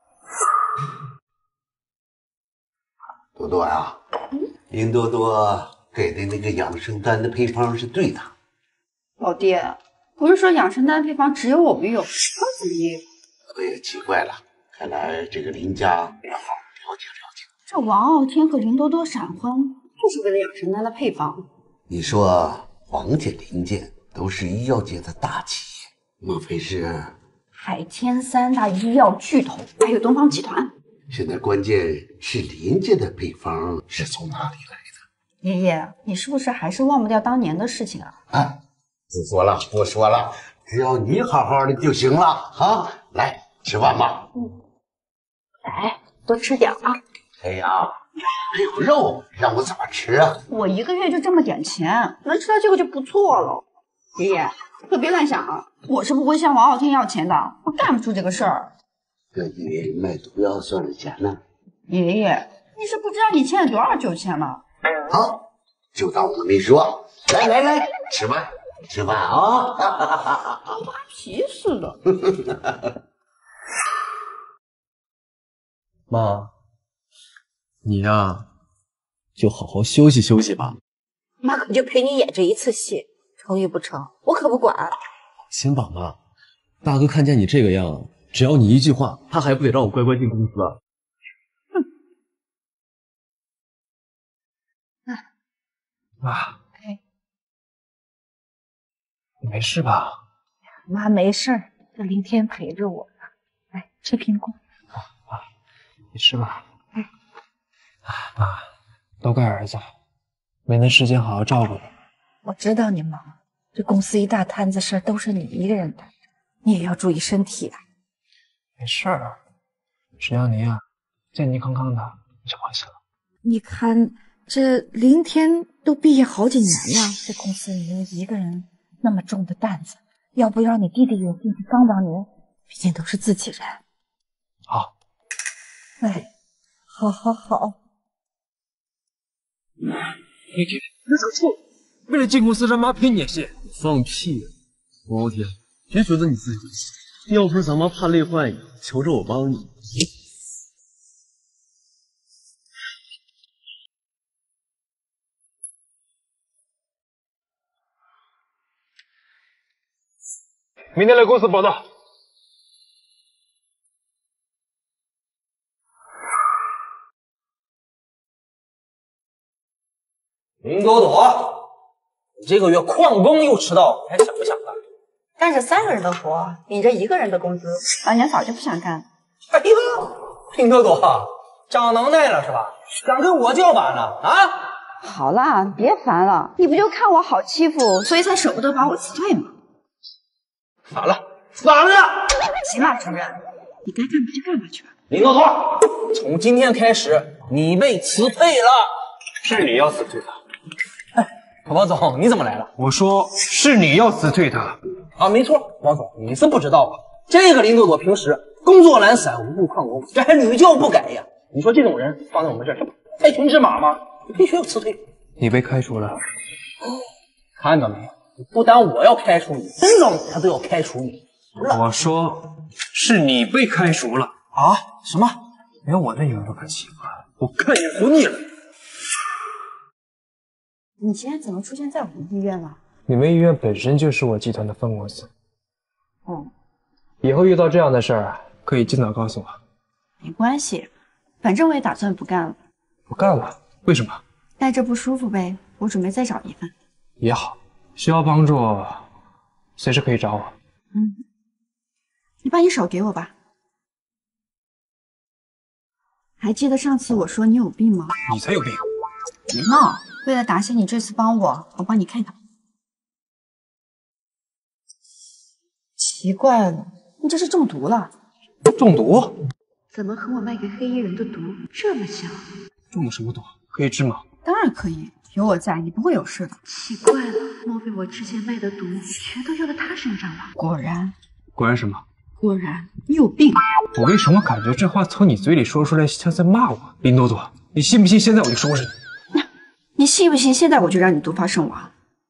多多啊，林多多给的那个养生丹的配方是对的。 老爹，不是说养生丹配方只有我们有，他怎么也有？ 我也奇怪了，看来这个林家要好好了解了解。 这王傲天和林多多闪婚，就是为了养生丹的配方。 你说王家、林家都是医药界的大企业，莫非是海天三大医药巨头，还有东方集团？ 现在关键是林家的配方是从哪里来的？ 爷爷，你是不是还是忘不掉当年的事情啊？ 啊，不说了，不说了，只要你好好的就行了啊！来吃饭吧。 嗯，来多吃点啊。 哎呀，没有肉，让我怎么吃啊？ 我一个月就这么点钱，能吃到这个就不错了。爷爷，可别乱想啊！我是不会向王傲天要钱的，我干不出这个事儿。 这几年卖毒药赚了钱呢。 爷爷，你是不知道你欠了多少酒钱吗？ 好，就当我没说。来来来，吃饭吃饭啊！ 跟扒皮似的。 妈，你呀，就好好休息休息吧。 妈可就陪你演这一次戏，成与不成，我可不管。 行吧，妈，大哥看见你这个样，只要你一句话，他还不得让我乖乖进公司啊？ 嗯。 妈， 哎， 你没事吧？ 妈没事儿，这林天陪着我呢。来吃苹果。 妈，你吃吧。 哎， 妈，都怪儿子，没能时间好好照顾你。 我知道你忙，这公司一大摊子事儿都是你一个人担着，你也要注意身体啊。 没事儿，只要你呀、啊、健健康康的就放心了。 你看这林天都毕业好几年了，这公司你一个人那么重的担子，要不要你弟弟有兴趣帮帮你？ 毕竟都是自己人。 好。 哎，好好好。 你姐，你走错了，为了进公司让妈赔你些。 放屁！王傲天，别觉得你自己行，要不是咱妈怕累坏你，求着我帮你。 明天来公司报道。 林朵朵，你这个月旷工又迟到，你还想不想干？ 干着三个人的活，领着一个人的工资，老娘早就不想干了。 哎呦，林朵朵，长能耐了是吧？想跟我叫板了啊？ 好啦，别烦了，你不就看我好欺负，所以才舍不得把我辞退吗？ 反了，反了！ 行了，主任，你该干嘛就干嘛去吧。 林朵朵，从今天开始，你被辞退了。 是你要辞退他。 王总，你怎么来了？ 我说是你要辞退他啊，没错，王总，你是不知道啊，这个林朵朵平时工作懒散，无故旷工，这还屡教不改呀！你说这种人放在我们这儿，这不害群之马吗？必须要辞退。 你被开除了。 看到没有？不单我要开除你，真老你他都要开除你。 我说是你被开除了啊？什么？ 连我的女儿都敢欺负，我看你活腻了。 你今天怎么出现在我们医院了？ 你们医院本身就是我集团的分公司。 哦， 以后遇到这样的事儿，可以尽早告诉我。 没关系，反正我也打算不干了。 不干了？为什么？ 待着不舒服呗，我准备再找一份。 也好，需要帮助，随时可以找我。 嗯，你把你手给我吧。还记得上次我说你有病吗？ 你才有病！ 别闹！为了答谢你这次帮我，我帮你看看。奇怪了，你这是中毒了？ 中毒？ 怎么和我卖给黑衣人的毒这么像？ 中的什么毒？可以治吗？ 当然可以，有我在，你不会有事的。 奇怪了，莫非我之前卖的毒全都用到他身上了？ 果然， 果然什么？ 果然你有病。 我为什么感觉这话从你嘴里说出来像在骂我？林朵朵，你信不信现在我就收拾你？ 你信不信现在我就让你毒发身亡？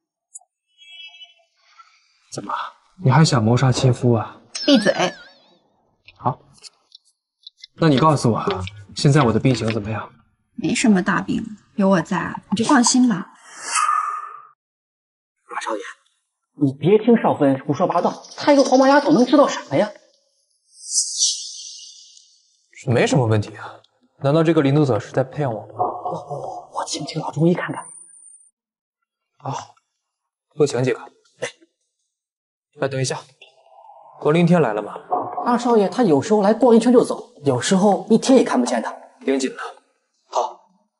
怎么，你还想谋杀切夫啊？ 闭嘴！ 好，那你告诉我，现在我的病情怎么样？ 没什么大病，有我在，你就放心吧。 马少爷，你别听少芬胡说八道，她一个黄毛丫头能知道啥呀？ 没什么问题啊，难道这个林朵朵是在培养我吗？ 我我请请老中医看看。 啊，多请几个。哎，哎，等一下，国林天来了吗？ 二少爷他有时候来逛一圈就走，有时候一天也看不见他。 盯紧了。好。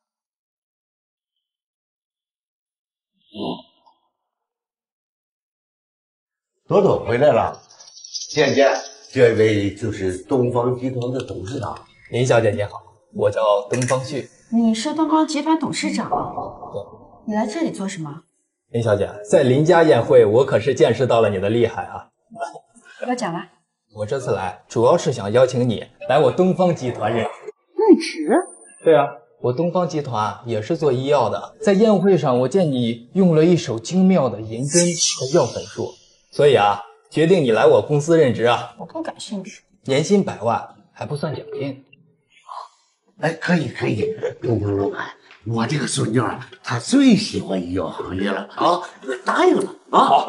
朵朵回来了，见见，这位就是东方集团的董事长。 林小姐您好，我叫东方旭。 你是东方集团董事长？对。你来这里做什么？ 林小姐，在林家宴会，我可是见识到了你的厉害啊！ 我讲了， 我这次来主要是想邀请你来我东方集团任职。 任职？ 对啊，我东方集团也是做医药的，在宴会上我见你用了一手精妙的银针和药粉术，所以啊，决定你来我公司任职啊。 我不感兴趣。 年薪百万还不算奖金。 哎，可以可以，东东，我这个孙女儿她最喜欢医药行业了啊，答应了啊。好，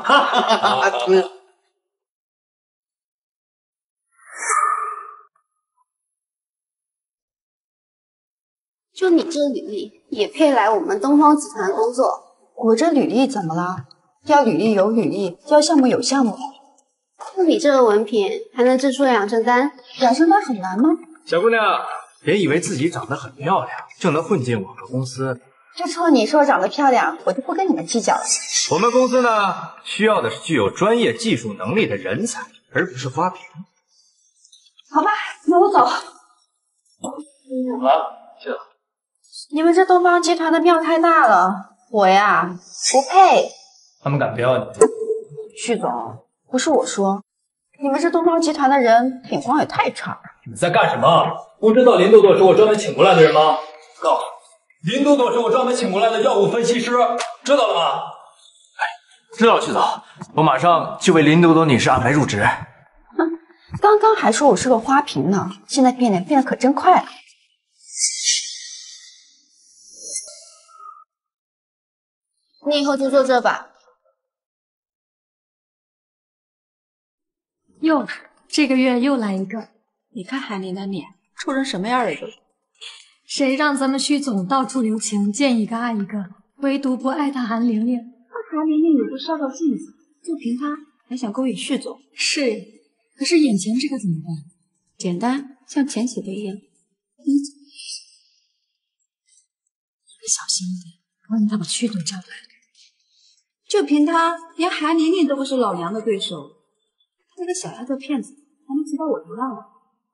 就你这履历也配来我们东方集团工作？ 我这履历怎么了？要履历有履历，要项目有项目。 就你这个文凭还能制出养生单？ 养生单很难吗？ 小姑娘，别以为自己长得很漂亮就能混进我们公司。 就冲你说长得漂亮，我就不跟你们计较了。 我们公司呢，需要的是具有专业技术能力的人才，而不是花瓶。 好吧，那我走。 怎么了？去了。 你们这东方集团的庙太大了，我呀不配。 他们敢不要你？ 徐总，不是我说， 你们这东方集团的人眼光也太差了。 你们在干什么？不知道林朵朵是我专门请过来的人吗？告诉你，林朵朵是我专门请过来的药物分析师，知道了吗？哎，知道了，徐总，我马上就为林朵朵女士安排入职。 哼，刚刚还说我是个花瓶呢，现在变脸变得可真快了。 你以后就坐这吧。 哟，这个月又来一个。你看韩林的脸，臭成什么样了都。谁让咱们徐总到处留情，见一个爱一个，唯独不爱他韩玲玲。 那韩玲玲也不照照镜子，就凭他还想勾引徐总？ 是，可是眼前这个怎么办？ 简单，像前几个一样。你小心一点，万一他把徐总叫来。 就凭他，连韩玲玲都不是老梁的对手。那个小丫头片子还能知道我头大了？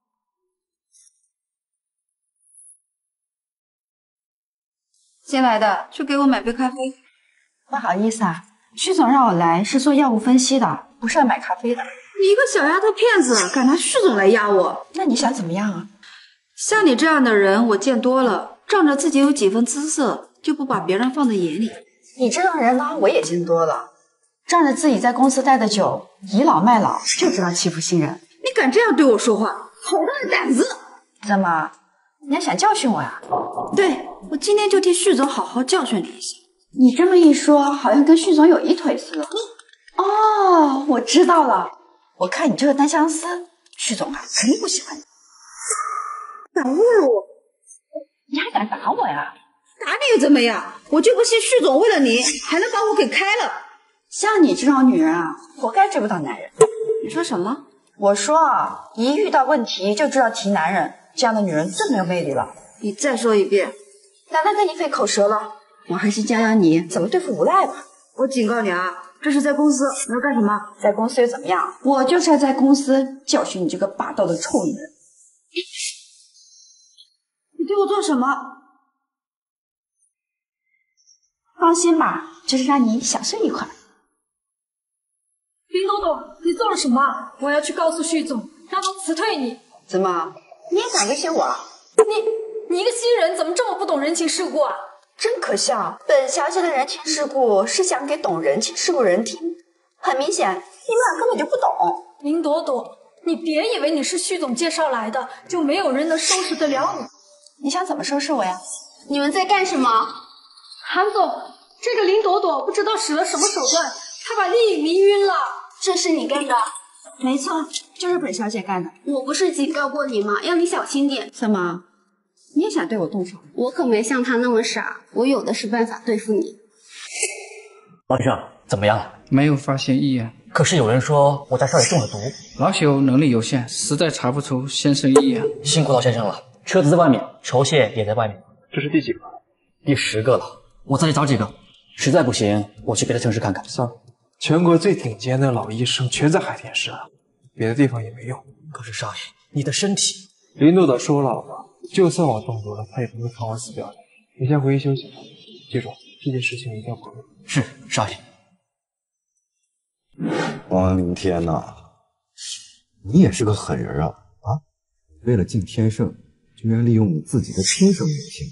新来的，去给我买杯咖啡。 不好意思啊，徐总让我来是做药物分析的，不是来买咖啡的。 你一个小丫头片子，敢拿徐总来压我？ 那你想怎么样啊？ 像你这样的人我见多了，仗着自己有几分姿色，就不把别人放在眼里。 你这种人呢，我也见多了，仗着自己在公司待的久，倚老卖老，就知道欺负新人。 你敢这样对我说话，好大的胆子！ 怎么，你还想教训我呀？ 对，我今天就替徐总好好教训你一下。 你这么一说，好像跟徐总有一腿似的。哦，我知道了，我看你这个单相思，徐总啊肯定不喜欢你。 敢侮辱我？ 你还敢打我呀？ 打你又怎么样？我就不信徐总为了你还能把我给开了。 像你这种女人啊，活该追不到男人。 你说什么？ 我说啊，一遇到问题就知道提男人，这样的女人最没有魅力了。 你再说一遍。 懒得跟你费口舌了，我还是教教你怎么对付无赖吧。 我警告你啊，这是在公司，你要干什么？ 在公司又怎么样？我就是要在公司教训你这个霸道的臭女人。 你对我做什么？ 放心吧，就是让你小睡一会儿。 林朵朵，你做了什么？我要去告诉徐总，让他辞退你。 怎么，你也敢威胁我？ 你你一个新人，怎么这么不懂人情世故啊？ 真可笑！本小姐的人情世故是讲给懂人情世故人听，很明显，你们俩根本就不懂。 林朵朵，你别以为你是徐总介绍来的，就没有人能收拾得了你。 你想怎么收拾我呀？ 你们在干什么？ 韩总，这个林朵朵不知道使了什么手段，她把丽颖迷晕了。 这是你干的？ 没错，就是本小姐干的。 我不是警告过你吗？让你小心点。 怎么，你也想对我动手？ 我可没像他那么傻，我有的是办法对付你。 王医生，怎么样了？ 没有发现异样。 可是有人说我家少爷中了毒。 老朽能力有限，实在查不出先生异样。 辛苦老先生了。车子在外面，酬谢也在外面。 这是第几个？ 第十个了。我再去找几个，实在不行，我去别的城市看看。 算了，全国最顶尖的老医生全在海天市了，别的地方也没用。 可是少爷，你的身体…… 林朵朵是我老婆，就算我中毒了，她也不会看我死掉的。你先回去休息吧，记住这件事情一定要保密。 是，少爷。 王凌天呐，你也是个狠人啊！啊，为了敬天圣，居然利用你自己的亲生母亲。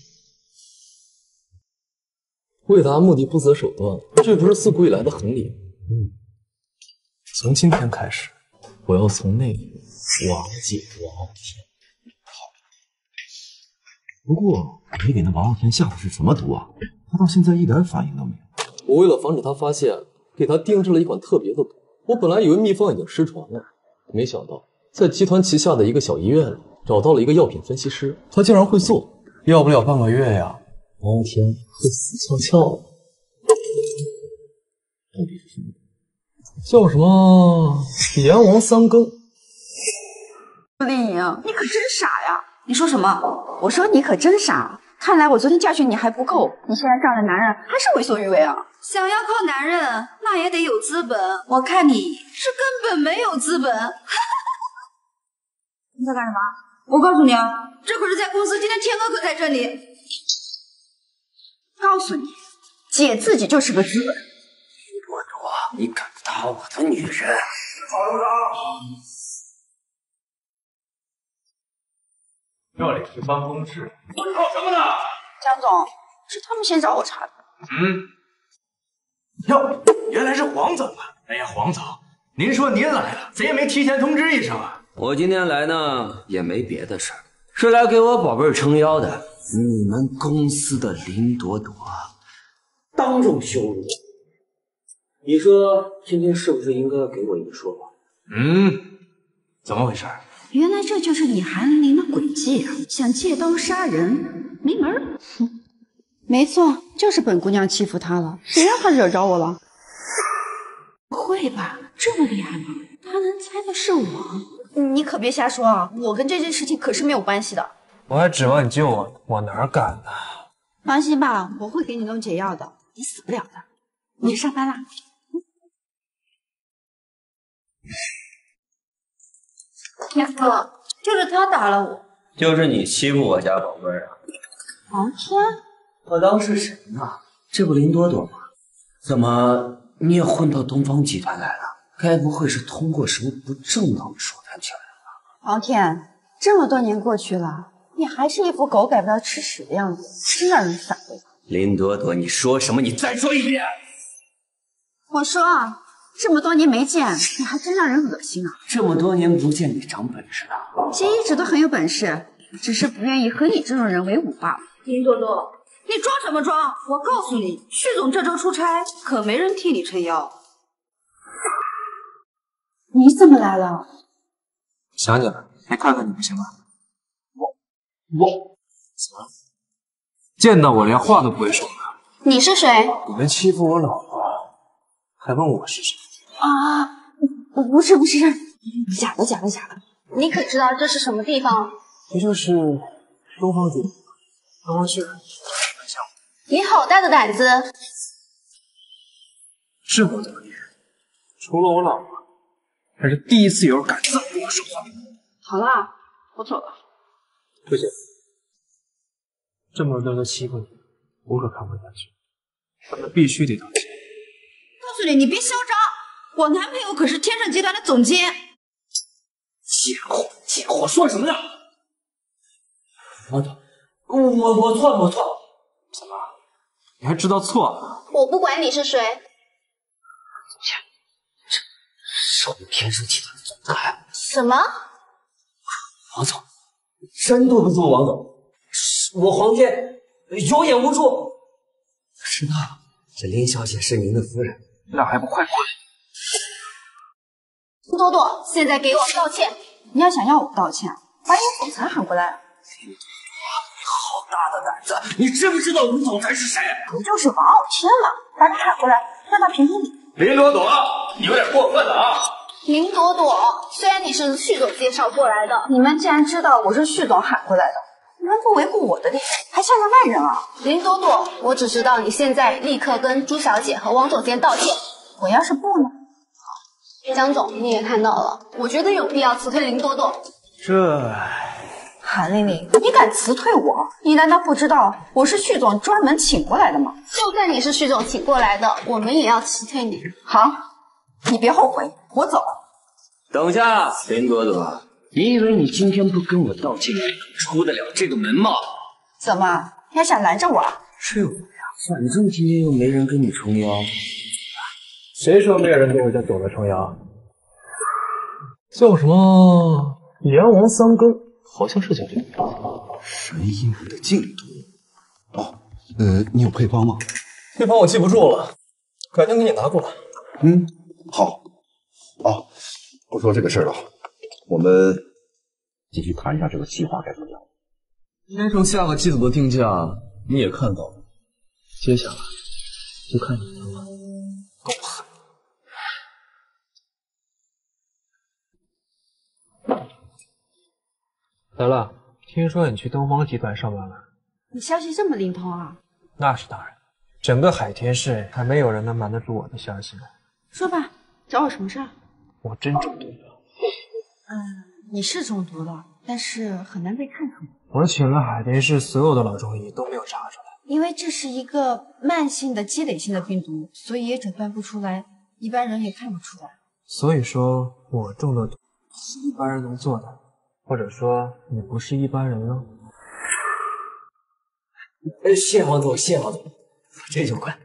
为达目的不择手段，这不是自古以来的恒理。 嗯，从今天开始， 我要从内瓦解王傲天。 好。不过你给那王傲天下的是什么毒啊？他到现在一点反应都没有。 我为了防止他发现，给他定制了一款特别的毒。我本来以为秘方已经失传了，没想到在集团旗下的一个小医院里找到了一个药品分析师，他竟然会做， 要不了半个月呀。 王傲天会死翘翘的。到底是什么？叫什么阎王三更？ 丽颖，你可真傻呀！你说什么？我说你可真傻。看来我昨天教训你还不够，你现在仗着男人还是为所欲为啊！ 想要靠男人，那也得有资本。我看你是根本没有资本。你在干什么？我告诉你啊，这可是在公司，今天天哥可在这里。 告诉你，姐自己就是个资本。 许朵朵，你敢打我的女人？ 曹处长。 这里是办公室，我吵什么呢？ 江总，是他们先找我茬的。 嗯， 哟，原来是黄总啊！哎呀，黄总，您说您来了，怎也没提前通知一声啊？ 我今天来呢，也没别的事儿，是来给我宝贝儿撑腰的。你们公司的林朵朵当众羞辱我，你说今天是不是应该给我一个说法？ 嗯，怎么回事？ 原来这就是你韩玲玲的诡计啊！想借刀杀人，没门儿！哼，没错，就是本姑娘欺负她了，谁让她惹着我了？不会吧，这么厉害吗？她能猜的是我？你可别瞎说啊！我跟这件事情可是没有关系的。 我还指望你救我，我哪敢呢？ 放心吧，我会给你弄解药的，你死不了的。你上班啦。天哥，就是他打了我。 就是你欺负我家宝贝儿啊！ 王天， 我当是谁呢？这不林朵朵吗？怎么你也混到东方集团来了？该不会是通过什么不正当的手段进来的吧？ 王天，这么多年过去了，你还是一副狗改不了吃屎的样子，真让人反胃。 林朵朵，你说什么？你再说一遍！ 我说啊，这么多年没见，你还真让人恶心啊！ 这么多年不见，你长本事了。 姐一直都很有本事，只是不愿意和你这种人为伍罢了。林朵朵，你装什么装？我告诉你，旭总这周出差，可没人替你撑腰。你怎么来了？ 想你了，来看看你不行吗？ 我我怎么见到我连话都不会说了？ 你是谁？ 你们欺负我老婆，还问我是谁？ 啊，不是不是，假的假的假的。你可知道这是什么地方？ 这就是东方主，东方旭。 你好大的胆子！ 是我这么厉害，除了我老婆，还是第一次有人敢这么跟我说话。 好了，我走了。 不行，这么多人都欺负你，我可看不下去，他们必须得道歉。 告诉你，你别嚣张，我男朋友可是天盛集团的总监。 贱货，贱货，说什么呢？王总，我我我错了，我错了。 怎么？你还知道错？ 我不管你是谁。 是我们天盛集团的总裁。 什么？ 王总，真对不起我，王总，我黄天有眼无珠。是的，这林小姐是您的夫人， 那还不快滚！ 朵朵，现在给我道歉！你要想要我道歉，把你总裁喊过来。 你好大的胆子！你知不知道我们总裁是谁？ 不就是王傲天吗？把他喊过来，让他评评理。 林朵朵，你有点过分了啊！ 林朵朵，虽然你是旭总介绍过来的，你们既然知道我是旭总喊过来的，你们不维护我的利益，还向着外人啊！林朵朵，我只知道你现在立刻跟朱小姐和王总监道歉。我要是不呢？江总，你也看到了，我觉得有必要辞退林朵朵。 这， 韩玲玲，你敢辞退我？你难道不知道我是旭总专门请过来的吗？就算你是旭总请过来的，我们也要辞退你。好，你别后悔，我走。 等下，林朵朵，你以为你今天不跟我道歉，出得了这个门吗？ 怎么，你还想拦着我啊？ 是我呀，反正今天又没人跟你撑腰。 谁说没有人跟我家朵朵撑腰？叫什么梁王三更，好像是叫这个名字。 神医们的净土。哦，呃，你有配方吗？ 配方我记不住了，改天给你拿过来。 嗯，好。哦，不说这个事儿了，我们继续谈一下这个计划该怎么样。 天盛下个季度的定价你也看到了，接下来就看你的了。够狠！ 得了，听说你去东方集团上班了？ 你消息这么灵通啊？ 那是当然，整个海天市还没有人能瞒得住我的消息呢。 说吧，找我什么事儿？ 我真中毒了。 嗯，你是中毒了，但是很难被看出。 我请了海天市所有的老中医都没有查出来， 因为这是一个慢性的积累性的病毒，所以也诊断不出来，一般人也看不出来。 所以说我中的毒是一般人能做的，或者说你不是一般人喽。 哎，谢王总，谢王总，这就快。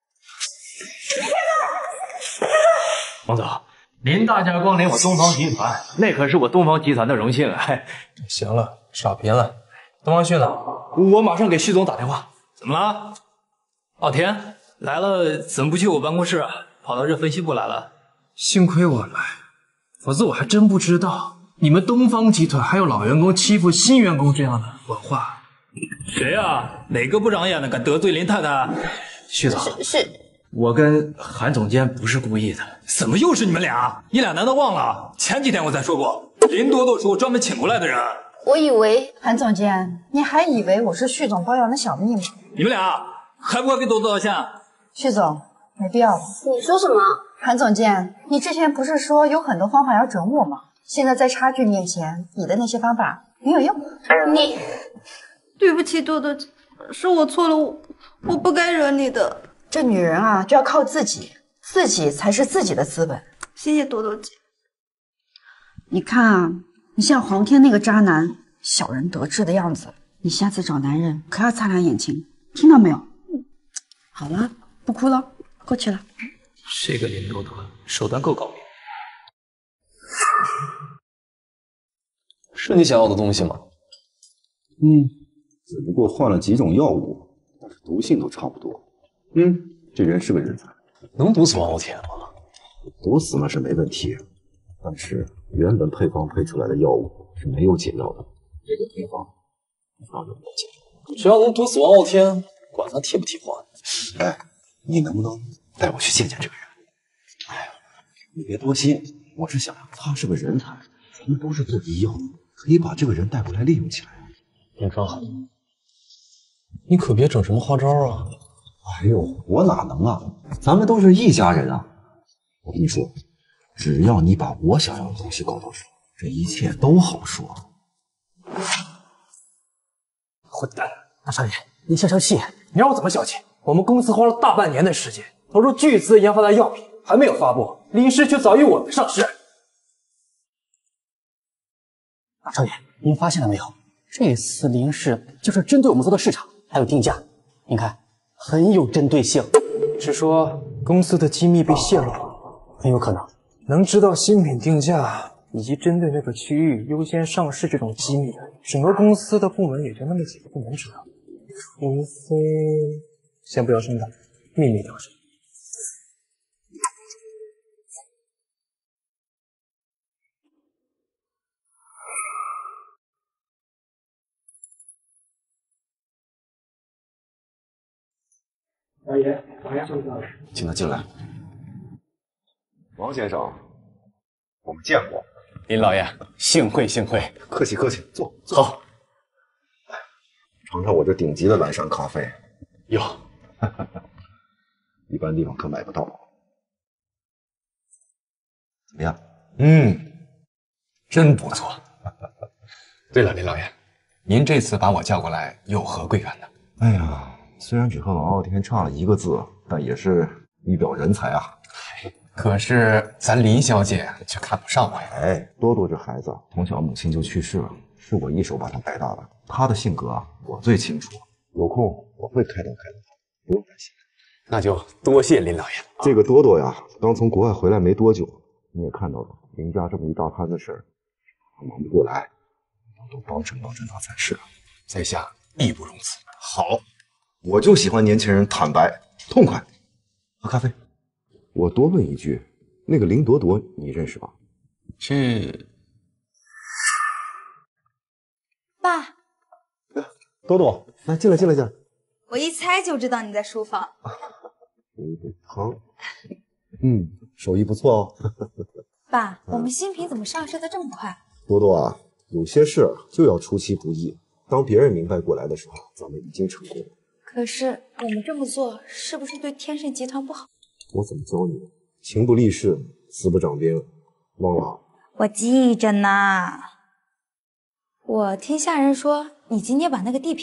王总，您大驾光临我东方集团，那可是我东方集团的荣幸啊！ 行了，少贫了。东方旭呢？ 我马上给徐总打电话。怎么了？傲天来了，怎么不去我办公室啊？跑到这分析部来了？ 幸亏我来，否则我还真不知道你们东方集团还有老员工欺负新员工这样的文化。 谁呀？哪个不长眼的敢得罪林太太？ 徐总， 是， 我跟韩总监不是故意的。怎么又是你们俩？你俩难道忘了前几天我才说过，林多多是我专门请过来的人。 我以为韩总监，你还以为我是旭总保养的小蜜吗？ 你们俩还不快给多多道歉？ 旭总，没必要了。 你说什么？ 韩总监，你之前不是说有很多方法要整我吗？现在在差距面前，你的那些方法没有用。 你， 对不起，多多姐，是我错了，我我不该惹你的。 这女人啊，就要靠自己，自己才是自己的资本。 谢谢多多姐。 你看啊，你像黄天那个渣男，小人得志的样子，你下次找男人可要擦亮眼睛，听到没有？好了，不哭了，过去了。 这个林多多手段够高明。 是你想要的东西吗？ 嗯，只不过换了几种药物，但是毒性都差不多。嗯，这人是个人才， 能毒死王傲天吗？ 毒死那是没问题，但是原本配方配出来的药物是没有解药的，这个配方哪有解？ 只要能毒死王傲天，管他替不替换。 哎，你能不能带我去见见这个人？哎呀，你别多心，我是想他是个人才，咱们都是做医药的，可以把这个人带过来利用起来。 林超，你可别整什么花招啊！ 哎呦，我哪能啊？咱们都是一家人啊！我跟你说，只要你把我想要的东西搞到手，这一切都好说。 混蛋！大少爷，你消消气，你让我怎么消气？我们公司花了大半年的时间，投入巨资研发的药品还没有发布，林氏却早于我们上市。大少爷，您发现了没有？这次林氏就是针对我们做的市场还有定价，您看很有针对性。 是说公司的机密被泄露？ 很有可能。 能知道新品定价以及针对那个区域优先上市这种机密的，整个公司的部门也就那么几个部门知道，除非……先不要声张，秘密调查。 老爷，老爷， 请他进来。王先生，我们见过。 林老爷，幸会幸会。 客气客气，坐坐。好，来尝尝我这顶级的蓝山咖啡。 哟， 一般地方可买不到。怎么样？嗯， 真不错。对了，林老爷，您这次把我叫过来有何贵干呢？ 哎呀，虽然只和王傲天差了一个字，但也是一表人才啊。 可是咱林小姐却看不上我呀。 哎，多多这孩子从小母亲就去世了，是我一手把他带大的。他的性格啊，我最清楚。有空我会开导开导他，不用担心。 那就多谢林老爷。 这个多多呀，刚从国外回来没多久，你也看到了，林家这么一大摊子事儿，他忙不过来，多多帮衬帮衬他才是。 在下义不容辞。 好，我就喜欢年轻人坦白痛快。喝咖啡。我多问一句，那个林朵朵你认识吧？ 这爸， 朵朵，来进来进来进来。 我一猜就知道你在书房。 有一杯汤，嗯，手艺不错哦。 爸，我们新品怎么上市的这么快？ 多多啊，有些事就要出其不意，当别人明白过来的时候，咱们已经成功了。 可是我们这么做是不是对天盛集团不好？ 我怎么教你？情不立事，死不长兵，忘了？ 我记着呢。我听下人说，你今天把那个地痞，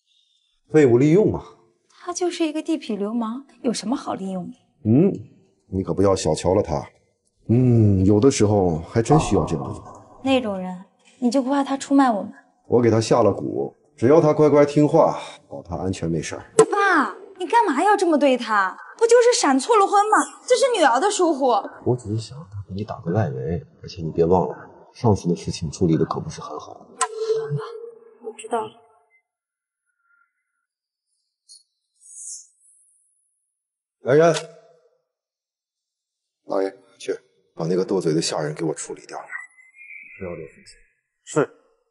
废物利用嘛。 他就是一个地痞流氓，有什么好利用的？ 嗯， 你可不要小瞧了他。嗯，有的时候还真需要这样的人。 那种人，你就不怕他出卖我们？ 我给他下了蛊，只要他乖乖听话，保他安全没事儿。 爸，你干嘛要这么对他？不就是闪错了婚吗？这是女儿的疏忽。 我只是想他给你打个外围，而且你别忘了，上次的事情处理的可不是很好。 好吧，我知道了。 来人，老爷去把那个斗嘴的下人给我处理掉，不要留痕迹。是。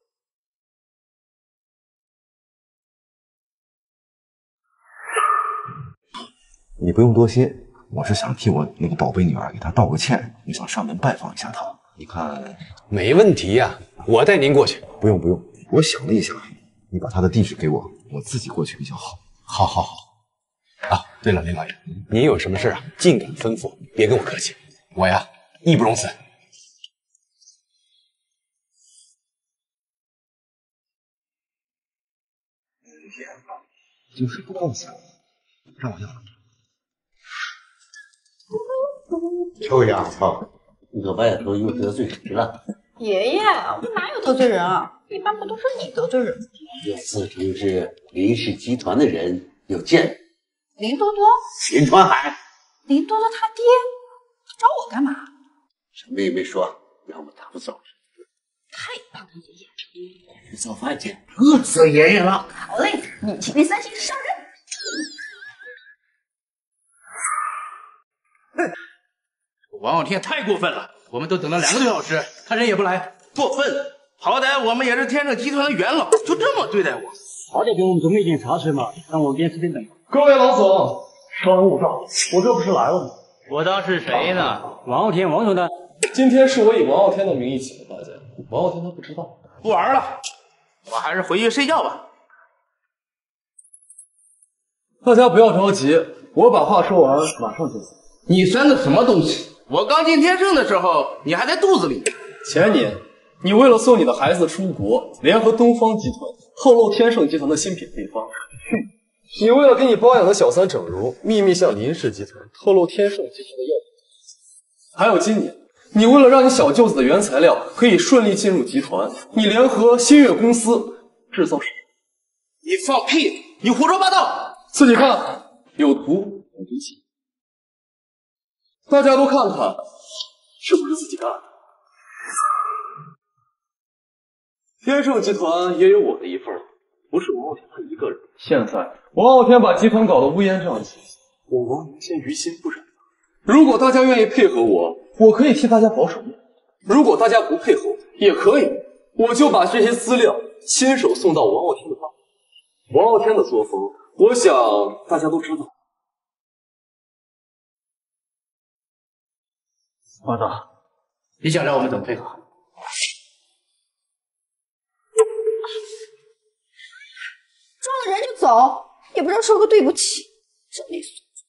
你不用多谢，我是想替我那个宝贝女儿给她道个歉，我想上门拜访一下她。你看， 没问题呀、啊，我带您过去。 不用不用，我想了一下，你把她的地址给我，我自己过去比较好。 好，好，好。啊，对了，林老爷，您有什么事啊，尽管吩咐，别跟我客气，我呀义不容辞。 就是不告诉我，让我要。 臭丫头，你搁外头又得罪谁了？ 爷爷，我哪有得罪人啊？一般不都是你得罪人吗？ 这自称是林氏集团的人有见识。 林多多， 林传海， 林多多他爹，他找我干嘛？ 什么也没说，要么他不走。 太棒了，爷爷！ 去做饭去，饿死爷爷了。 好嘞，你请那三星上任。 王傲天太过分了，我们都等了两个多小时，他人也不来，过分！好歹我们也是天盛集团的元老，就这么对待我， 好歹给我们准备点茶水嘛，让我边吃边等。 各位老总，稍安勿躁，我这不是来了吗？ 我当是谁呢？ 王傲天，王总的。 今天是我以王傲天的名义请的大家，王傲天他不知道。 不玩了，我还是回去睡觉吧。 大家不要着急，我把话说完，马上就走。 你算个什么东西？我刚进天盛的时候，你还在肚子里。 前年，你为了送你的孩子出国，联合东方集团透露天盛集团的新品配方。你为了给你包养的小三整容，秘密向林氏集团透露天盛集团的药品。还有今年，你为了让你小舅子的原材料可以顺利进入集团，你联合新月公司制造。 你放屁！你胡说八道！ 自己看，有图有真相。大家都看看，是不是自己干的？天盛集团也有我的一份，不是王傲天他一个人。现在王傲天把集团搞得乌烟瘴气，我王傲天于心不忍。如果大家愿意配合我，我可以替大家保守秘密；如果大家不配合，也可以，我就把这些资料亲手送到王傲天的办公室。王傲天的作风，我想大家都知道。 王总，你想让我们怎么配合？ 撞了人就走，也不知道说个对不起，真没素质。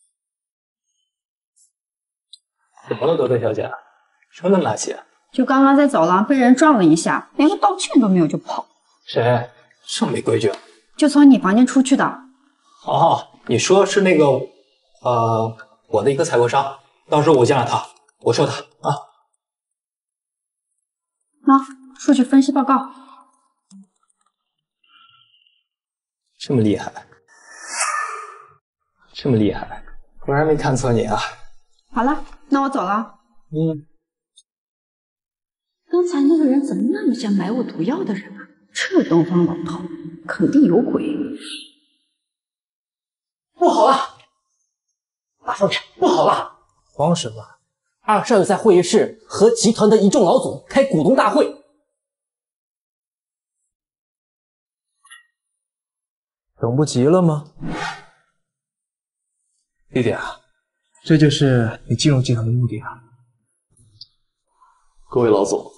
怎么了，德德小姐？说那么大气？ 就刚刚在走廊被人撞了一下，连个道歉都没有就跑。 谁？这么没规矩？ 就从你房间出去的。 哦，你说是那个，呃，我的一个采购商，当时我见了他，我说他啊。 那数据分析报告。 这么厉害，这么厉害，果然没看错你啊！ 好了，那我走了。 嗯。 刚才那个人怎么那么像买我毒药的人啊？这东方老头肯定有鬼。 不好了，大少爷，不好了！ 慌什么？ 二少爷在会议室和集团的一众老总开股东大会。 等不及了吗？弟弟啊，这就是你进入集团的目的啊！ 各位老总，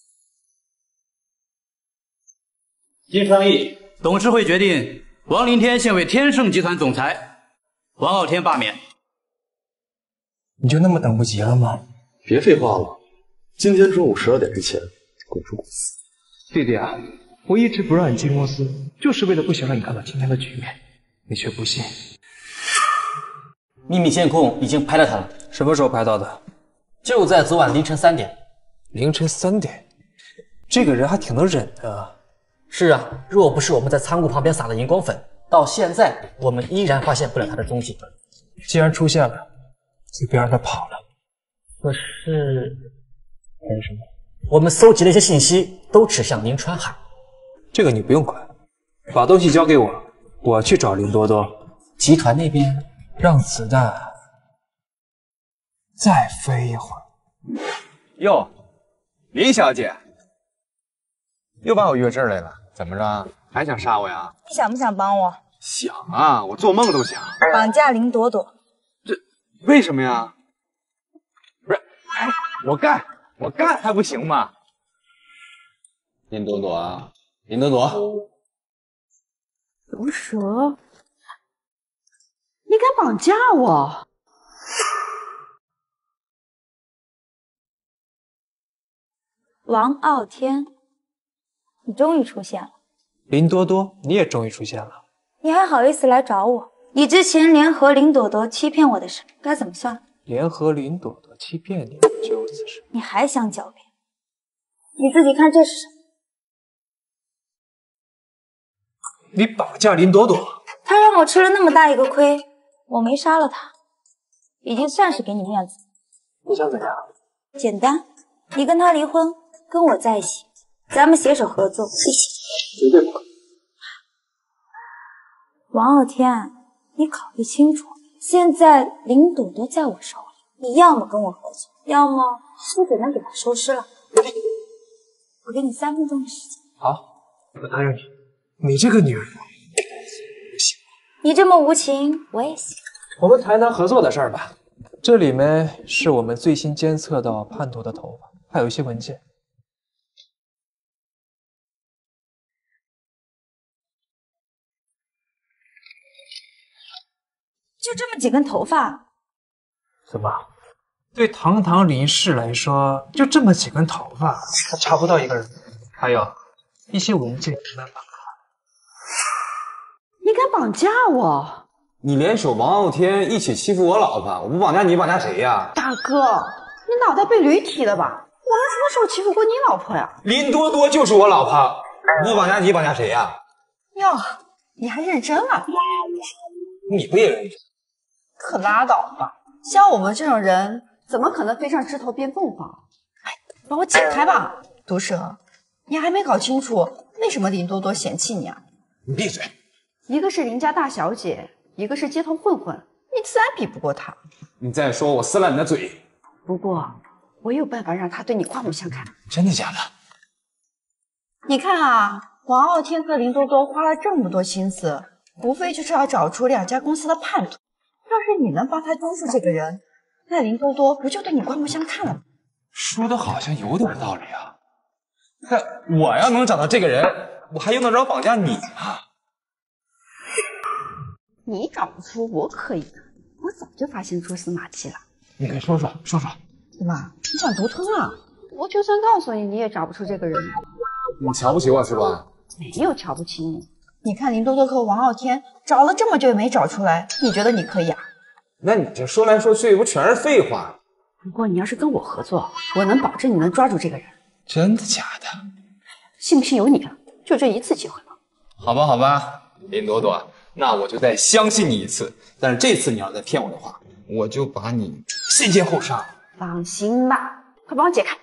经商议，董事会决定王林天现为天盛集团总裁，王傲天罢免。 你就那么等不及了吗？ 别废话了，今天中午十二点之前滚出公司。 弟弟啊，我一直不让你进公司，就是为了不想让你看到今天的局面，你却不信。 秘密监控已经拍到他了。 什么时候拍到的？ 就在昨晚凌晨三点。 凌晨三点，这个人还挺能忍的。 是啊，若不是我们在仓库旁边撒了荧光粉，到现在我们依然发现不了他的踪迹。 既然出现了，就别让他跑了。 可是，可是什么？我们搜集了一些信息，都指向林川海。 这个你不用管，把东西交给我，我去找林多多。 集团那边让子弹再飞一会儿。 哟，林小姐，又把我约这儿来了，怎么着？还想杀我呀？ 你想不想帮我？ 想啊，我做梦都想。 绑架林朵朵。 这为什么呀？不是，哎，我干，我干还不行吗？林朵朵啊，林朵朵， 毒蛇，你敢绑架我？ 王傲天，你终于出现了。 林多多，你也终于出现了。 你还好意思来找我？你之前联合林朵朵欺骗我的事该怎么算？ 联合林朵朵欺骗你，就此事。 你还想狡辩？你自己看这是什么？ 你绑架林朵朵， 他让我吃了那么大一个亏，我没杀了他，已经算是给你面子。 你想怎样？ 简单，你跟他离婚，跟我在一起，咱们携手合作，一起。 绝对不可能。 王傲天，你考虑清楚，现在林朵朵在我手里，你要么跟我合作，要么就只能给他收尸了。我给你三分钟的时间。 好，我答应你。你这个女人， 你这么无情，我也喜欢。 我们谈谈合作的事儿吧。这里面是我们最新监测到叛徒的头发，还有一些文件。 就这么几根头发？ 怎么？对堂堂林氏来说，就这么几根头发，还查不到一个人。还有一些文件没办法。 你敢绑架我？ 你联手王傲天一起欺负我老婆，我不绑架你，绑架谁呀？ 大哥，你脑袋被驴踢了吧？我还什么时候欺负过你老婆呀？ 林多多就是我老婆，我不绑架你，绑架谁呀？ 哟，你还认真了？ 你不也认真？ 可拉倒吧！像我们这种人，怎么可能飞上枝头变凤凰？哎，帮我解开吧，毒蛇！你还没搞清楚为什么林多多嫌弃你啊？ 你闭嘴！ 一个是林家大小姐，一个是街头混混，你自然比不过她。 你再说我撕烂你的嘴！ 不过我有办法让她对你刮目相看。 真的假的？ 你看啊，王傲天和林多多花了这么多心思，无非就是要找出两家公司的叛徒。要是你能帮他抓住这个人，那林多多不就对你刮目相看了吗？ 说的好像有点道理啊。那我要能找到这个人，我还用得着绑架你吗？ 你找不出，我可以的。我早就发现蛛丝马迹了。 你快说说说说。 怎么，你想独吞啊？我就算告诉你，你也找不出这个人。 你瞧不起我是吧？ 没有瞧不起你。你看林多多和王傲天找了这么久也没找出来，你觉得你可以啊？ 那你这说来说去不全是废话？ 不过你要是跟我合作，我能保证你能抓住这个人。 真的假的？ 信不信由你了，就这一次机会吧。 好吧好吧，林朵朵，那我就再相信你一次。但是这次你要再骗我的话，我就把你先奸后杀。 放心吧，快帮我解开。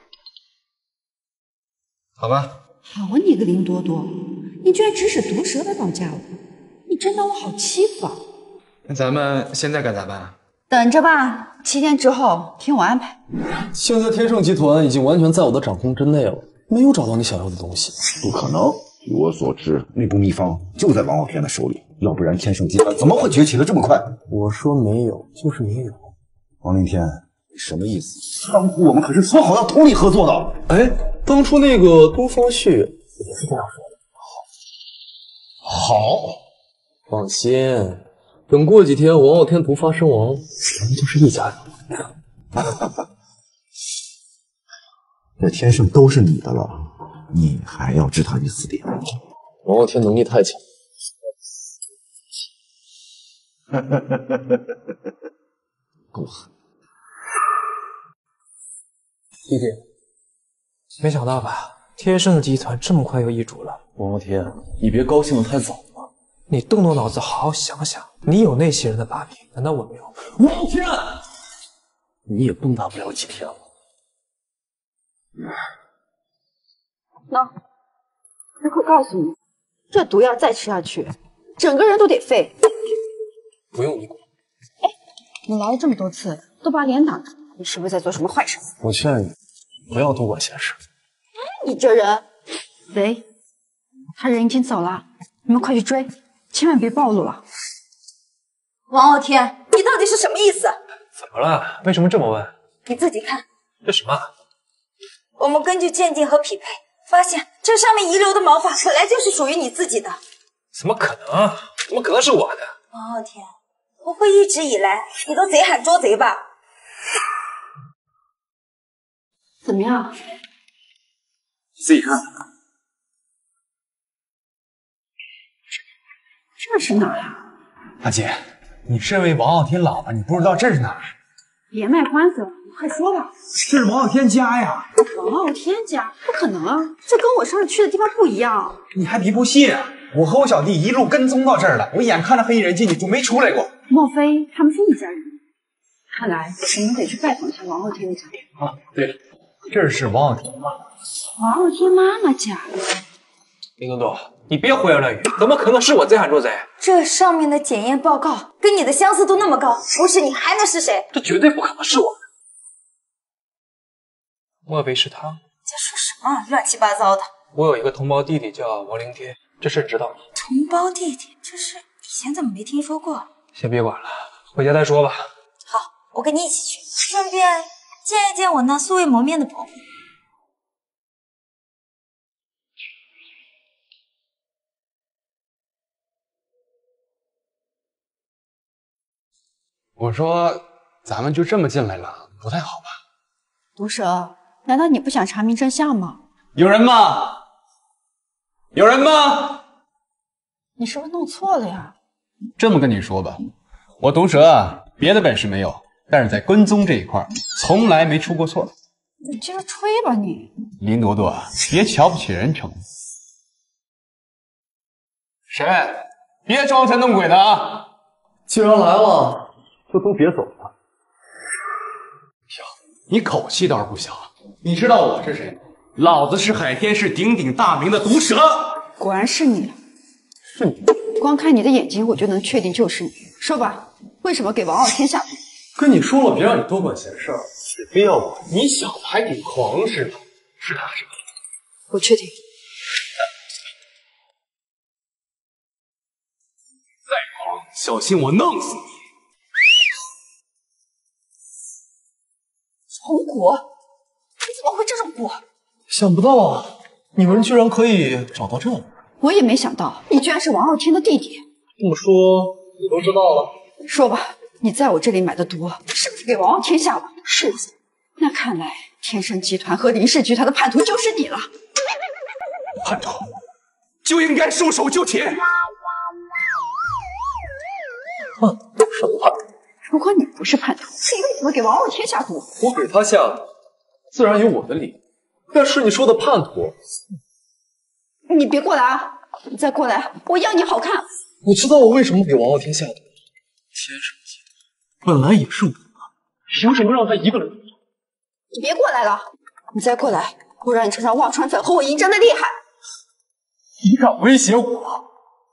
好吧。 好你个林多多，你居然指使毒蛇来绑架我，你真当我好欺负啊？ 那咱们现在该咋办？ 等着吧，七天之后听我安排。 现在天盛集团已经完全在我的掌控之内了，没有找到你想要的东西。 不可能，据我所知，内部秘方就在王傲天的手里，要不然天盛集团怎么会崛起的这么快？ 我说没有，就是没有。 王凌天，你什么意思？当初我们可是说好要通力合作的。 哎，当初那个东方旭也是这样说的。好，好，放心。等过几天王傲天毒发身亡，咱们就是一家人。 这天盛都是你的了，你还要置他于死地？ 王傲天能力太强。 够狠。 弟弟，没想到吧？天盛集团这么快就易主了。 王傲天，你别高兴得太早了。 你动动脑子，好好想想，你有那些人的把柄，难道我没有？ 王傲天，你也蹦跶不了几天了。 喏，我可告诉你，这毒药再吃下去，整个人都得废。 不用你管。 哎，你来了这么多次，都把脸挡着，你是不是在做什么坏事？ 我劝你不要多管闲事。 你这人，喂，他人已经走了，你们快去追，千万别暴露了。 王傲天，你到底是什么意思？ 怎么了？为什么这么问？ 你自己看， 这什么？ 我们根据鉴定和匹配，发现这上面遗留的毛发本来就是属于你自己的。 怎么可能？怎么可能是我的？ 王傲天，不会一直以来你都贼喊捉贼吧？ 怎么样？ 自己看。 这是哪儿啊？ 大姐，你身为王傲天老婆，你不知道这是哪儿？ 别卖关子了，快说吧。 这是王傲天家呀！ 王傲天家？不可能啊，这跟我上次去的地方不一样。 你还别不信啊！我和我小弟一路跟踪到这儿了，我眼看着黑衣人进去就没出来过。 莫非他们是一家人？看来我们得去拜访一下王傲天家。 啊，对了，这是王傲天妈。 王傲天妈妈家。 林东东，你别胡言乱语，怎么可能是我贼喊捉贼？ 这上面的检验报告跟你的相似度那么高，不是你还能是谁？ 这绝对不可能是我的。莫非是他？ 在说什么乱七八糟的？ 我有一个同胞弟弟叫王灵天，这事知道吗？ 同胞弟弟，这事以前怎么没听说过？ 先别管了，回家再说吧。 好，我跟你一起去，顺便见一见我那素未谋面的婆婆。 我说，咱们就这么进来了，不太好吧？ 毒蛇，难道你不想查明真相吗？ 有人吗？有人吗？ 你是不是弄错了呀？ 这么跟你说吧，我毒蛇啊，别的本事没有，但是在跟踪这一块从来没出过错。 你接着吹吧你。 林朵朵，别瞧不起人成。谁？别装神弄鬼的啊！ 既然来了，就都别走了。 哟，你口气倒是不小。你知道我是谁吗？老子是海天市鼎鼎大名的毒蛇。 果然是你。 是你？ 光看你的眼睛，我就能确定就是你。说吧，为什么给王傲天下毒？ 跟你说了，别让你多管闲事，你非要我。 你小子还挺狂似的。是他是吧？ 我确定。 再狂，小心我弄死你！ 从古，你怎么会这种古？ 想不到啊，你们居然可以找到这里。 我也没想到，你居然是王傲天的弟弟。 这么说，你都知道了？ 说吧，你在我这里买的毒，是不是给王傲天下的？ 是。 那看来天盛集团和林氏集团的叛徒就是你了。 叛徒就应该束手就擒。 叛什么叛徒？ 如果你不是叛徒，你为什么给王傲天下毒？ 我给他下的，自然有我的理由。但是你说的叛徒， 你别过来啊！你再过来，我要你好看。 你知道我为什么给王傲天下毒？天盛集团本来也是我的，凭什么让他一个人？ 你别过来了！你再过来，我让你尝尝忘川粉和我嬴政的厉害！ 你敢威胁我？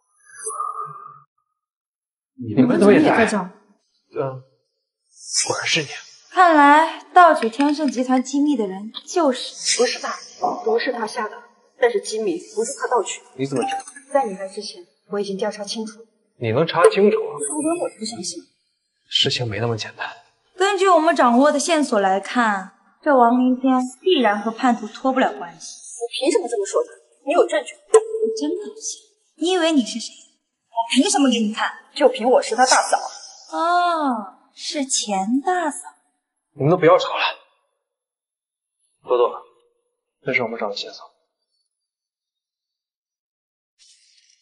你们怎么也在这？ 嗯，果然是你。 看来盗取天盛集团机密的人就是不是他，毒是他下的，但是机密不是他盗取。 你怎么知道？ 在你来之前，我已经调查清楚了。 你能查清楚？ 否则我不相信。 事情没那么简单。 根据我们掌握的线索来看，这王明天必然和叛徒脱不了关系。 我凭什么这么说的？你有证据？ 你真不信？你以为你是谁？我凭什么给你看？ 就凭我是他大嫂。 哦，是钱大嫂。 你们都不要吵了。多多，这是我们找的线索。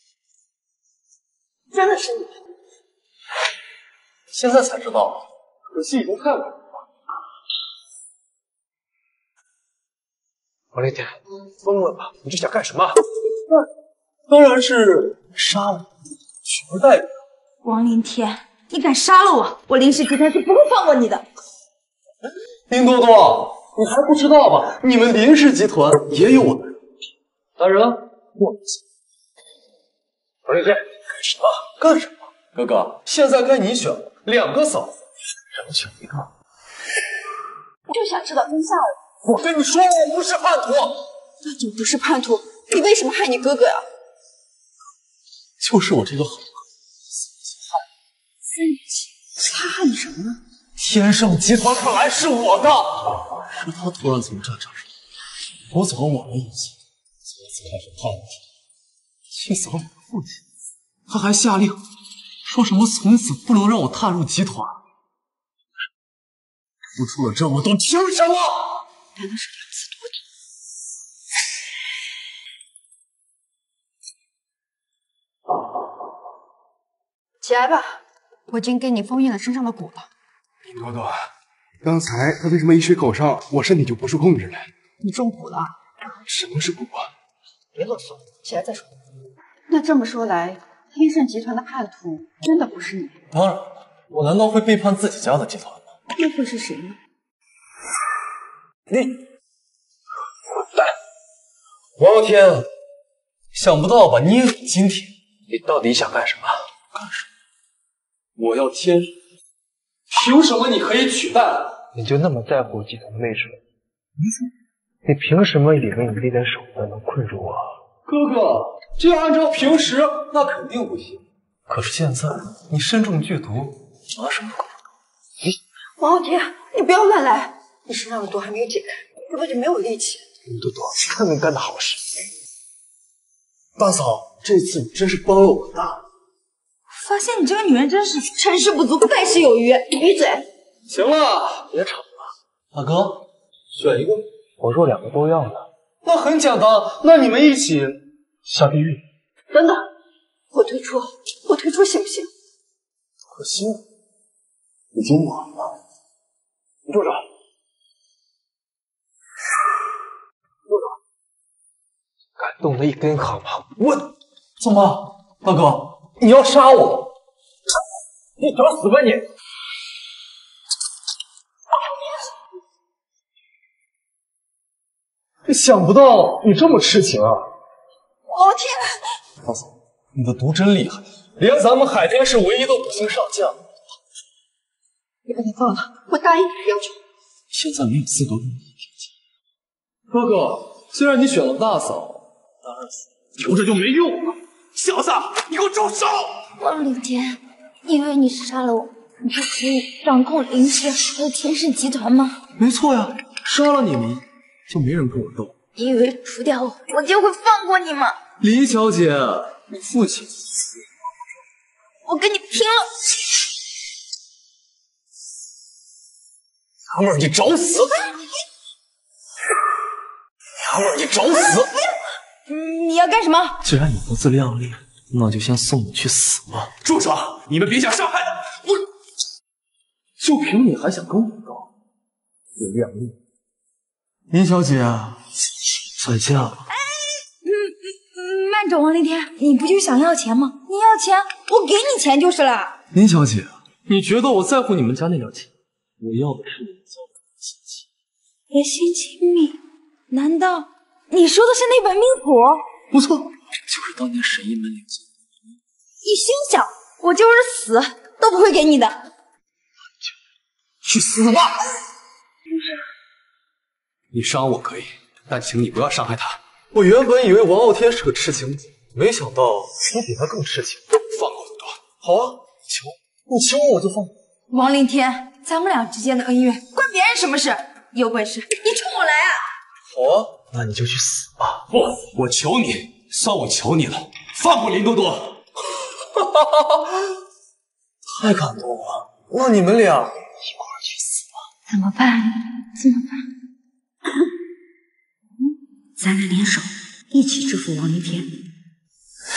真的是你？ 现在才知道， 可惜已经太晚了。 王林天，疯了吧？你这想干什么？ 当然是杀我，取而代之。 王林天，你敢杀了我，我林氏集团是不会放过你的。 林多多，你还不知道吧？你们林氏集团也有我的人。大人，我王林天， 干什么？干什么？哥哥，现在该你选了，两个嫂子，只能选一个。 我就想知道真相了。 我跟你说，我不是叛徒。 那你不是叛徒，你为什么害你哥哥呀？ 就是我这个好哥哥， 对不起，他害你什么呢？ 天盛集团本来是我的，是他突然从战场上夺走了我的一切，从此开始叛逆，气死了我的父亲。他还下令说什么从此不能让我踏入集团。付出了这么多，凭什么？ 难道是两次夺嫡？起来吧，我已经给你封印了身上的蛊了。 林多多，刚才他为什么一吹口哨，我身体就不受控制了？ 你中蛊了？ 什么是蛊啊？ 别啰嗦，起来再说。那这么说来，天盛集团的叛徒真的不是你？ 当然了，我难道会背叛自己家的集团吗？ 那会是谁呢？ 你混蛋！王傲天，想不到吧？你今天你到底想干什么？ 干什么？我要天盛，凭什么你可以取代？ 你就那么在乎集团的位置？你凭什么以为你那点手段能困住我？ 哥哥，这要按照平时，那肯定不行。可是现在你身中剧毒，拿什么管？ 王傲天，你不要乱来！你身上的毒还没有解开，根本就没有力气。 林多多，看看干的好事。 大嫂，这次你真是帮了我大忙。 发现你这个女人真是成事不足，败事有余。你闭嘴！ 行了，别吵了。大哥，选一个。 我若两个都要呢？ 那很简单，那你们一起下地狱。 等等，我退出，我退出行不行？ 可惜已经晚了。你住手！ 住手！敢动那一根好吗？ 我怎么，大哥，你要杀我？ 你找死吧你！ 想不到你这么痴情啊！ 我天！ 大嫂，你的毒真厉害，连咱们海天市唯一的五星上将。 你把他放了，我答应你的要求。 现在没有资格问你意见。哥哥，虽然你选了大嫂，当然留着就没用了。小子，你给我住手！ 王林天，因为你杀了我，你就可以掌控林氏还有天盛集团吗？ 没错呀，杀了你们，就没人跟我斗。 你以为除掉我，我就会放过你吗？ 林小姐，你父亲， 我跟你拼了！ 娘们儿，你找死！娘们儿，你找死！ 你要干什么？ 既然你不自量力，那就先送你去死吧！ 住手！你们别想伤害他！我就凭你还想跟我斗？自量力！林小姐，再见了。 嗯嗯，慢着，王林天，你不就想要钱吗？你要钱，我给你钱就是了。 林小姐，你觉得我在乎你们家那点钱？我要的是你们家的亲戚。 人心亲密，难道你说的是那本命谱？ 不错，就是当年沈一门留下的。 你心想，我就是死都不会给你的。 去死吧！你伤我可以，但请你不要伤害他。我原本以为王傲天是个痴情鬼，没想到你比他更痴情。放过我吧。好啊，你求我，你求我我就放过。 王林天，咱们俩之间的恩怨关别人什么事？有本事你冲我来啊！ 好啊，那你就去死吧！ 不，我求你，算我求你了，放过林多多。 太感动了，那你们俩一块儿去死吧。 怎么办？怎么办？ 咱俩联手，一起制服王林天。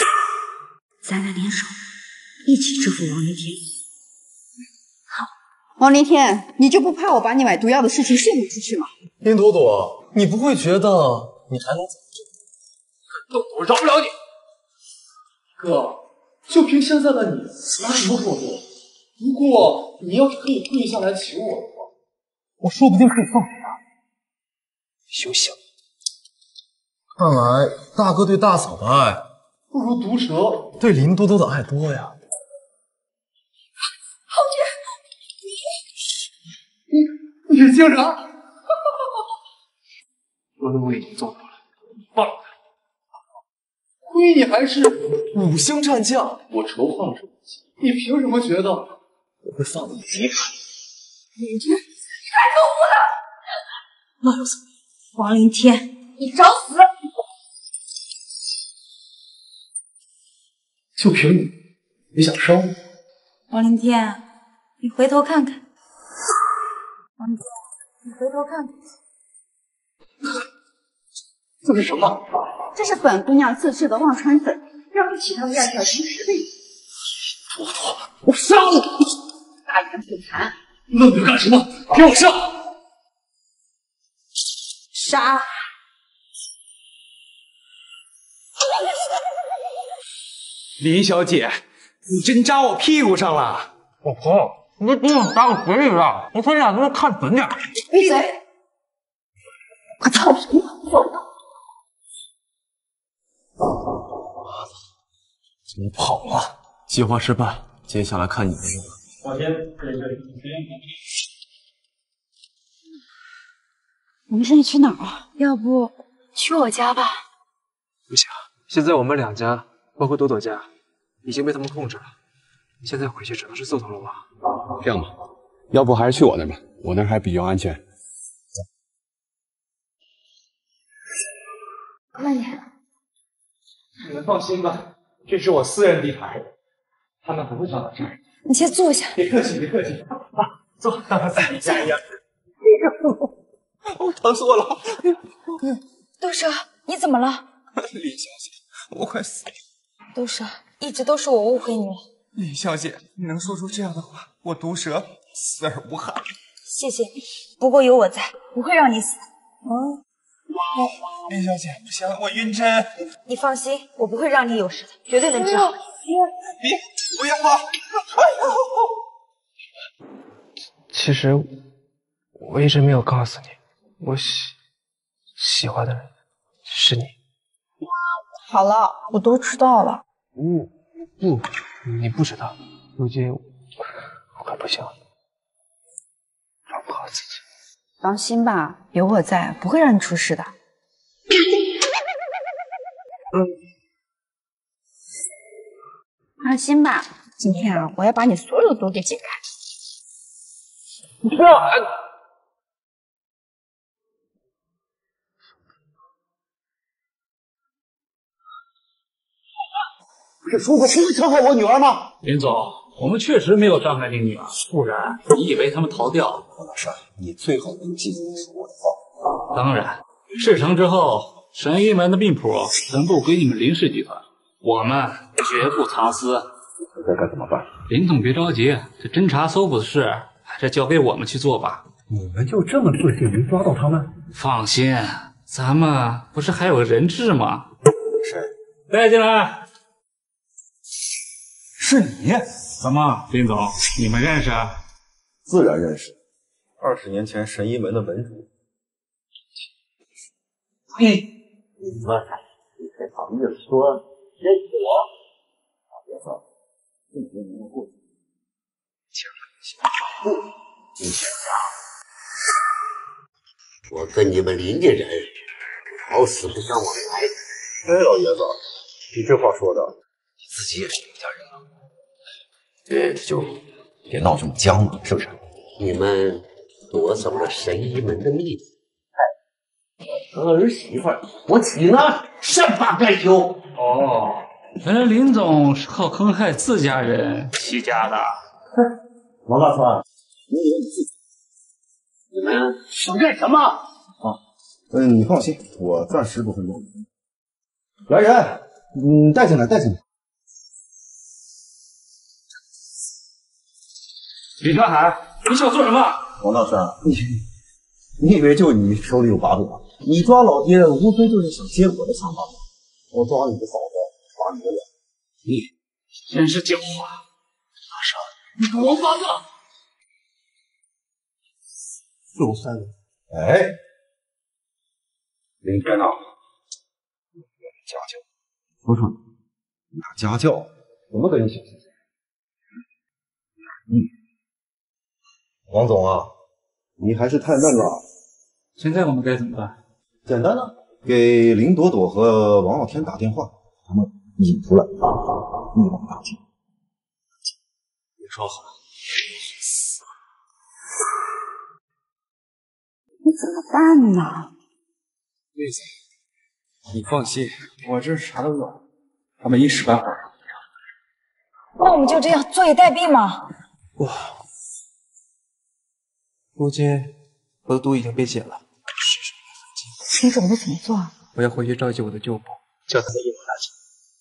咱俩联手，一起制服王林天。 好， 王林天，你就不怕我把你买毒药的事情泄露出去吗？ 林朵朵，你不会觉得你还能怎么着？ 我饶不了你。 哥，就凭现在的你，拿什么过度？不过你要是可以跪下来求我的话，我说不定可以放过他。休想！看来大哥对大嫂的爱，不如毒蛇对林多多的爱多呀。 浩杰， 你你竟然！ 我的我已经做到了，放了他。 亏你还是五星战将，我筹划了这么久，你凭什么觉得我会放过你？你看， 你这太可恶了！ 那又怎么样？ 王林天，你找死！ 就凭你，你想杀我？ 王林天，你回头看看。王林天，你回头看看。 这是什么？ 这是本姑娘自制的忘川粉，要比其他的药效轻十倍。 朵朵，我杀了你！ 大言不惭！ 愣着干什么？给我上！ 杀！ 林小姐，你真扎我屁股上了！ 老婆，你别总打我嘴里了，我说你俩能不能看准点？ 闭嘴！我操！ 怎么跑了？计划失败，接下来看你的用了。 往前，这里这里。 我们现在去哪儿啊？ 要不去我家吧？ 不行，现在我们两家，包括朵朵家，已经被他们控制了。现在回去只能是自投罗网。 这样吧，要不还是去我那儿吧，我那儿还比较安全。 慢点。 你们放心吧，这是我私人地盘，他们不会上到这儿。 你先坐下。 别客气，别客气。啊，坐，当我自己家一样。 我疼死我了！ 杜蛇，你怎么了？ 林小姐，我快死了！ 杜蛇，一直都是我误会你了。 林小姐，你能说出这样的话，我毒蛇死而无憾。 谢谢你，不过有我在，不会让你死。 嗯。林小姐，不行，我晕针。 你放心，我不会让你有事的，绝对能治好你。 别，不要啊！ 其实我一直没有告诉你，我喜喜欢的人是你。 好了，我都知道了。 不不，你不知道，如今我快不行了，照顾好自己。 放心吧，有我在，不会让你出事的。 嗯， 放心吧，今天啊，我要把你所有的毒给解开。 你不要喊！ 不是说过不会伤害我女儿吗？ 林总，我们确实没有伤害你女儿，不然你以为他们逃掉？ 王大帅，你最好能记住我的话。 当然，事成之后，神医门的命谱全部归你们林氏集团，我们绝不藏私。 这该怎么办？ 林总别着急，这侦查搜捕的事还是交给我们去做吧。 你们就这么自信能抓到他们？ 放心，咱们不是还有个人质吗？ 谁？ 带进来。 是你？ 怎么，林总，你们认识？ 自然认识。二十年前神医门的门主。 嘿，你们你还好意思说这是我？老爷子，这些年的过去，千万不，你想想，我跟你们林家人老死不相往来。 哎，老爷子，你这话说的， 你自己也是林家人啊。 这就别闹这么僵了，是不是？ 你们夺走了神医门的秘籍，儿媳妇儿，我岂能善罢甘休？ 哦，原来林总是靠坑害自家人起家的。 王大川，你以为你自己？ 你们想干什么？ 啊，嗯，你放心，我暂时不会动。来人，嗯，带进来，带进来。 李传海， 你想做什么？ 王大山，你你以为就你手里有把柄？你抓老爹，无非就是想接我的长发。我抓你的嫂子，把你的脸。 你真是狡猾，大山，你个王八蛋！ 陆三，哎，林天呐，家教，不错，拿家教怎么跟你小心？嗯，王总啊，你还是太嫩了。 现在我们该怎么办？ 简单的，给林朵朵和王傲天打电话，他们引出来，一网打尽。 你说好。 你怎么办呢？ 妹子，你放心，我这啥都有，他们一时半会儿。 那我们就这样坐以待毙吗？ 不，如今我的毒已经被解了。 你准备怎么做？ 我要回去召集我的旧部，叫他们一网打尽。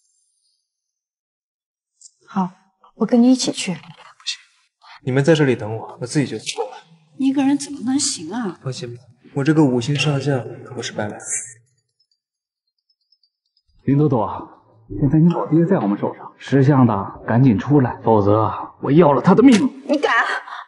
好，我跟你一起去。 不行，你们在这里等我，我自己就去过了。 你一个人怎么能行啊？ 放心吧，我这个五星上将可不是白来的。 林朵朵，现在你老爹在我们手上，识相的赶紧出来，否则我要了他的命！ 你敢？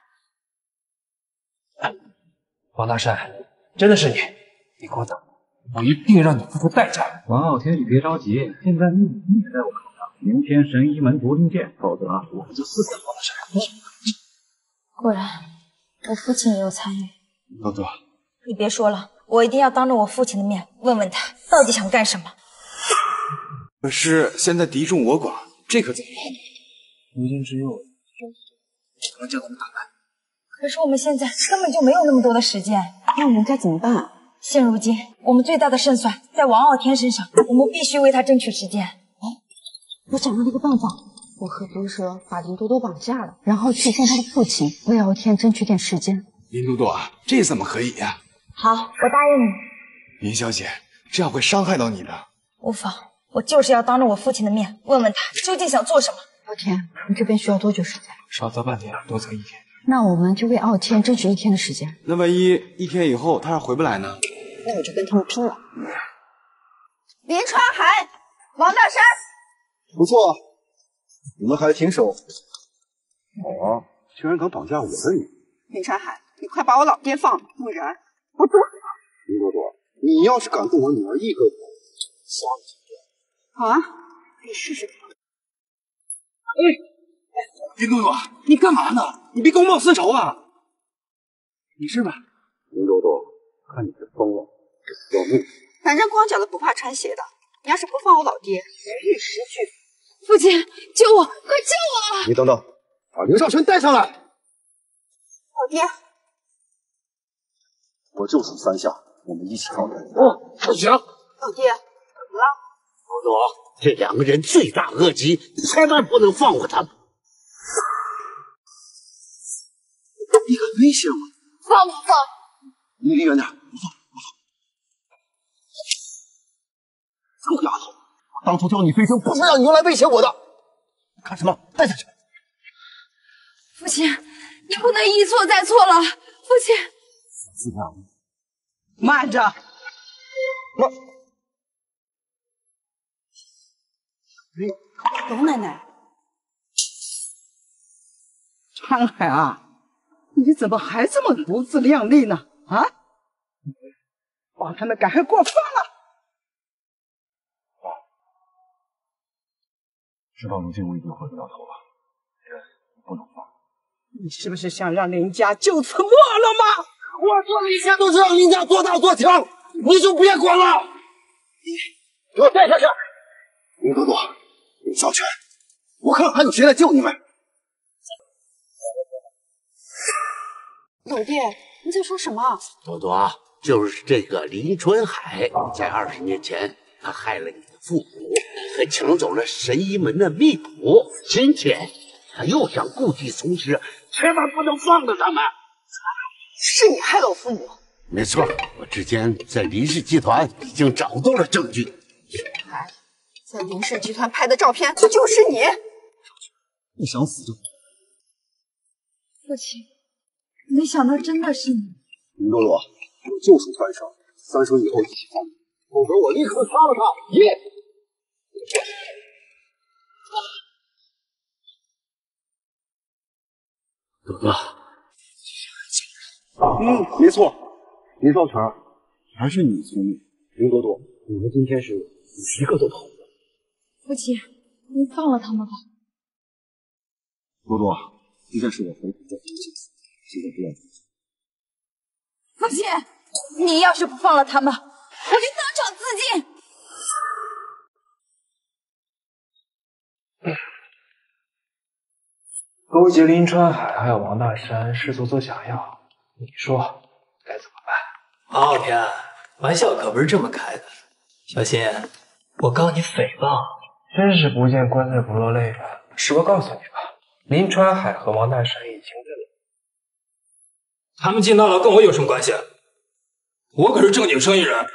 王大山，真的是你，你给我等，我一定让你付出代价。 王傲天，你别着急，现在秘密也在我手上，明天神医门独灵剑，否则我们就死在王大山。 果然，我父亲也有参与。 朵朵， 你别说了，我一定要当着我父亲的面问问他到底想干什么。 可是现在敌众我广，这可怎么办？ 如今只有我才能将他们打败。 可是我们现在根本就没有那么多的时间， 那我们该怎么办？ 现如今，我们最大的胜算在王傲天身上，我们必须为他争取时间。 哎，我想到了一个办法，我和毒蛇把林多多绑架了，然后去见他的父亲，为傲天争取点时间。 林朵朵，这怎么可以呀、 啊？好，我答应你。 林小姐，这样会伤害到你的。 无妨，我就是要当着我父亲的面问问他究竟想做什么。 傲天，你这边需要多久时间？ 少则半天，多则一天。 那我们就为傲天争取一天的时间。 那万一一天以后他要回不来呢？ 那我就跟他们拼了。 林川海，王大山， 不错，你们还挺熟。好啊，居然敢绑架我的女。 林川海，你快把我老爹放了，不然我毒死他！ 林朵朵，你要是敢动我女儿一个口，杀你几个！ 好啊，可以试试看。 哎，林朵朵，你干嘛呢？你别公报私仇啊！没事吧？ 林朵朵，看你是疯了，要命！ 反正光脚的不怕穿鞋的，你要是不放我老爹，一律失去。父亲，救我！快救我！ 你等等，把林少全带上来。 老爹， 我就数三下，我们一起靠人。 哦，不行！ 老爹，怎么了？ 朵朵，这两个人罪大恶极，千万不能放过他们。 你敢威胁我？ 放不放？ 你离远点，不放，不放。臭丫头，当初叫你飞升，不是让你用来威胁我的。看什么？带下去。 父亲，你不能一错再错了。父亲， 是这样。 慢着。 慢。 董奶奶， 川海啊，你怎么还这么不自量力呢？啊，把他们赶快给我放了！ 事到如今，我已经回不了头了，人不能放。 你是不是想让林家就此没了吗？ 我说了一切都是让林家做大做强，你就别管了。你给我带下去！ 林朵朵，林小泉，我看还有谁来救你们？ 老爹，你在说什么？ 朵朵，就是这个林春海，在二十年前，他害了你的父母，还抢走了神医门的秘谱。今天他又想故技重施，千万不能放了他们。 是你害了我父母。 没错，我之前在林氏集团已经找到了证据。 还在林氏集团拍的照片，就是你。 你想死就。 父亲， 没想到真的是你。 林多多，有救赎团上，三生以后一起放，否则我立刻杀了他！耶！ 哥哥， 嗯，没错，林少全，还是你聪明。林多多，你们今天是一个都跑不了。 父亲，您放了他们吧。 多多，这是我回头的父亲，现在不要父亲，你要是不放了他们，我就当场自尽。 勾结林川海还有王大山试图做假药，你说该怎么办？ 王傲天，玩笑可不是这么开的，小心我告你诽谤。 真是不见棺材不落泪啊！实话告诉你吧，林川海和王大山已经在了。 他们进大牢跟我有什么关系？我可是正经生意人。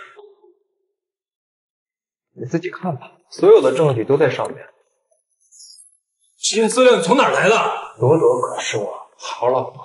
你自己看吧，所有的证据都在上面。 这些资料你从哪儿来的？ 朵朵可是我好老婆，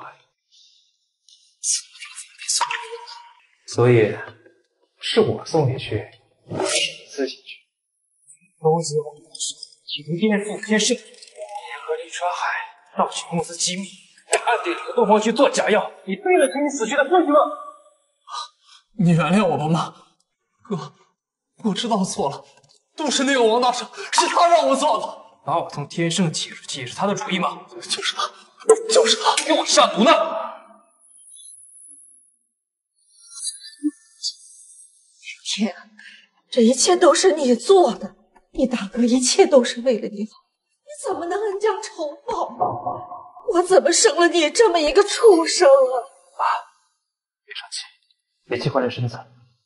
所以是我送你去，你自己去。勾结王大山，以颠覆天圣，联合林川海盗取公司机密，在暗地里和东方去做假药，你背得起你死去的父亲吗？ 你原谅我吧，妈。哥，我知道错了，都是那个王大生，是他让我做的。 把我从天圣起出去也是他的主意吗？ 就是他，就是他， 给我下毒呢！ 天，这一切都是你做的，你大哥一切都是为了你好，你怎么能恩将仇报？我怎么生了你这么一个畜生啊！ 妈，别生气，别气坏了身子。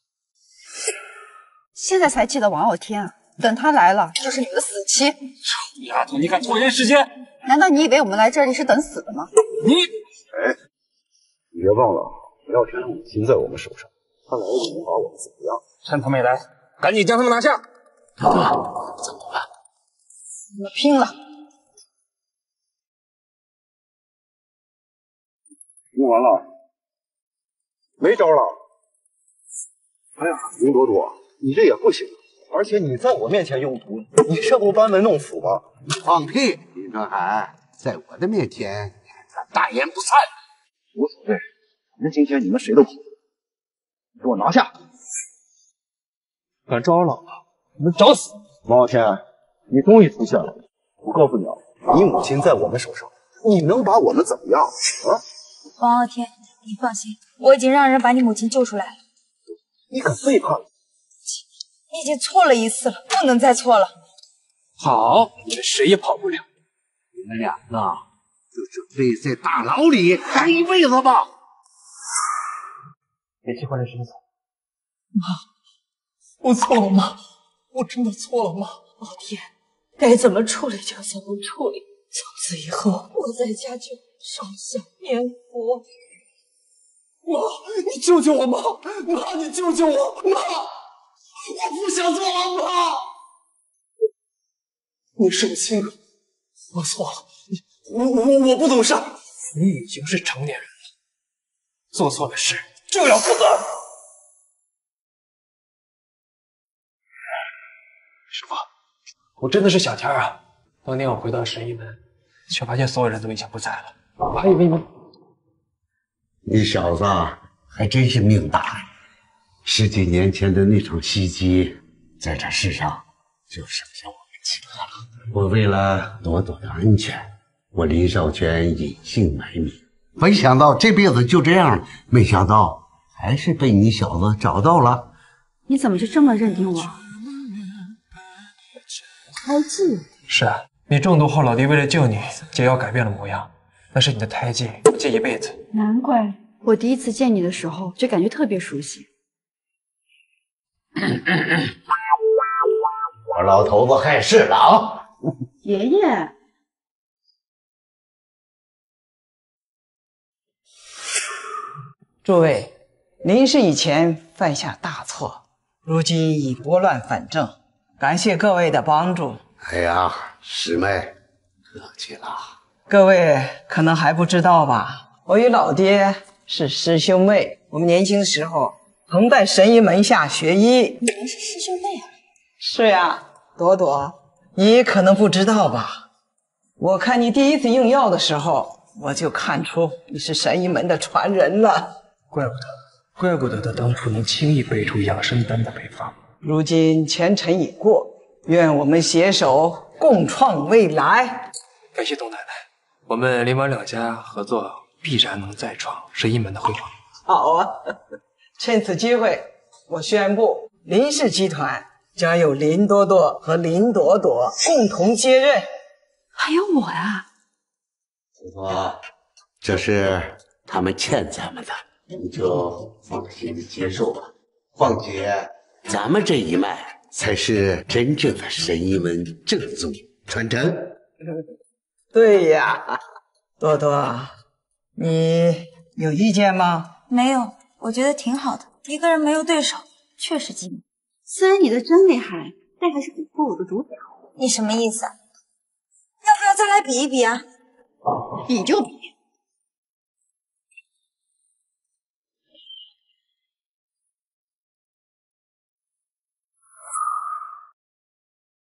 现在才记得王傲天，等他来了就是你们的死期。 臭丫头，你敢拖延时间？ 难道你以为我们来这里是等死的吗？ 你， 哎，你别忘了，王傲天的母亲在我们手上，他来了能把我们怎么样？ 趁他没来，赶紧将他们拿下。 大哥，怎么办？ 我们拼了！ 用完了，没招了。哎呀，林朵朵，你这也不行，而且你在我面前用毒，你这不班门弄斧吗？ 放屁！林川海，在我的面前大言不惭。 无所谓，反正今天你们谁都跑不了。给我拿下！ 敢招老婆，你们找死！ 王傲天，你终于出现了。我告诉你啊，你母亲在我们手上，你能把我们怎么样啊？ 王傲天，你放心，我已经让人把你母亲救出来了。 你敢背叛我？ 你已经错了一次了，不能再错了。 好，你们谁也跑不了。 你们两个就准备在大牢里待一辈子吧。 别气坏了身子。 妈，我错了，妈，我真的错了，妈。 傲天，该怎么处理就怎么处理。从此以后，我在家就烧香念佛。 妈，你救救我，妈！妈，你救救我，妈！我不想做王八。你是我亲哥，我错了，我我我不懂事。 你已经是成年人了，做错了事就要负责。师傅，我真的是小天啊！当年我回到神医门，却发现所有人都已经不在了，我还以为你们…… 你小子还真是命大，十几年前的那场袭击，在这世上就剩下我们几个了。我为了朵朵的安全，我林少全隐姓埋名，没想到这辈子就这样了，没想到还是被你小子找到了。 你怎么就这么认定我？胎记？ 是啊，你中毒后，老弟为了救你，解药改变了模样，那是你的胎记，我记一辈子。 难怪我第一次见你的时候就感觉特别熟悉。 我老头子害事了啊！ 爷爷， 诸位，您是以前犯下大错，如今已拨乱反正，感谢各位的帮助。 哎呀，师妹，客气了。 各位可能还不知道吧， 我与老爹是师兄妹，我们年轻的时候同在神医门下学医。 你们是师兄妹啊？ 是呀，朵朵，你可能不知道吧？我看你第一次用药的时候，我就看出你是神医门的传人了。 怪不得，怪不得他当初能轻易背出养生丹的配方。 如今前尘已过，愿我们携手共创未来。 感谢董奶奶，我们林王两家合作必然能再创神医门的辉煌。 好啊，趁此机会，我宣布林氏集团将由林多多和林朵朵共同接任。 还有我呀！ 朵朵，这是他们欠咱们的，你就放心的接受吧。况且咱们这一脉才是真正的神医门正宗传承。 对呀，朵朵，你有意见吗？ 没有，我觉得挺好的，一个人没有对手，确实寂寞。 虽然你的真厉害，但还是比不过我的主角。 你什么意思啊？要不要再来比一比啊？ 比就比，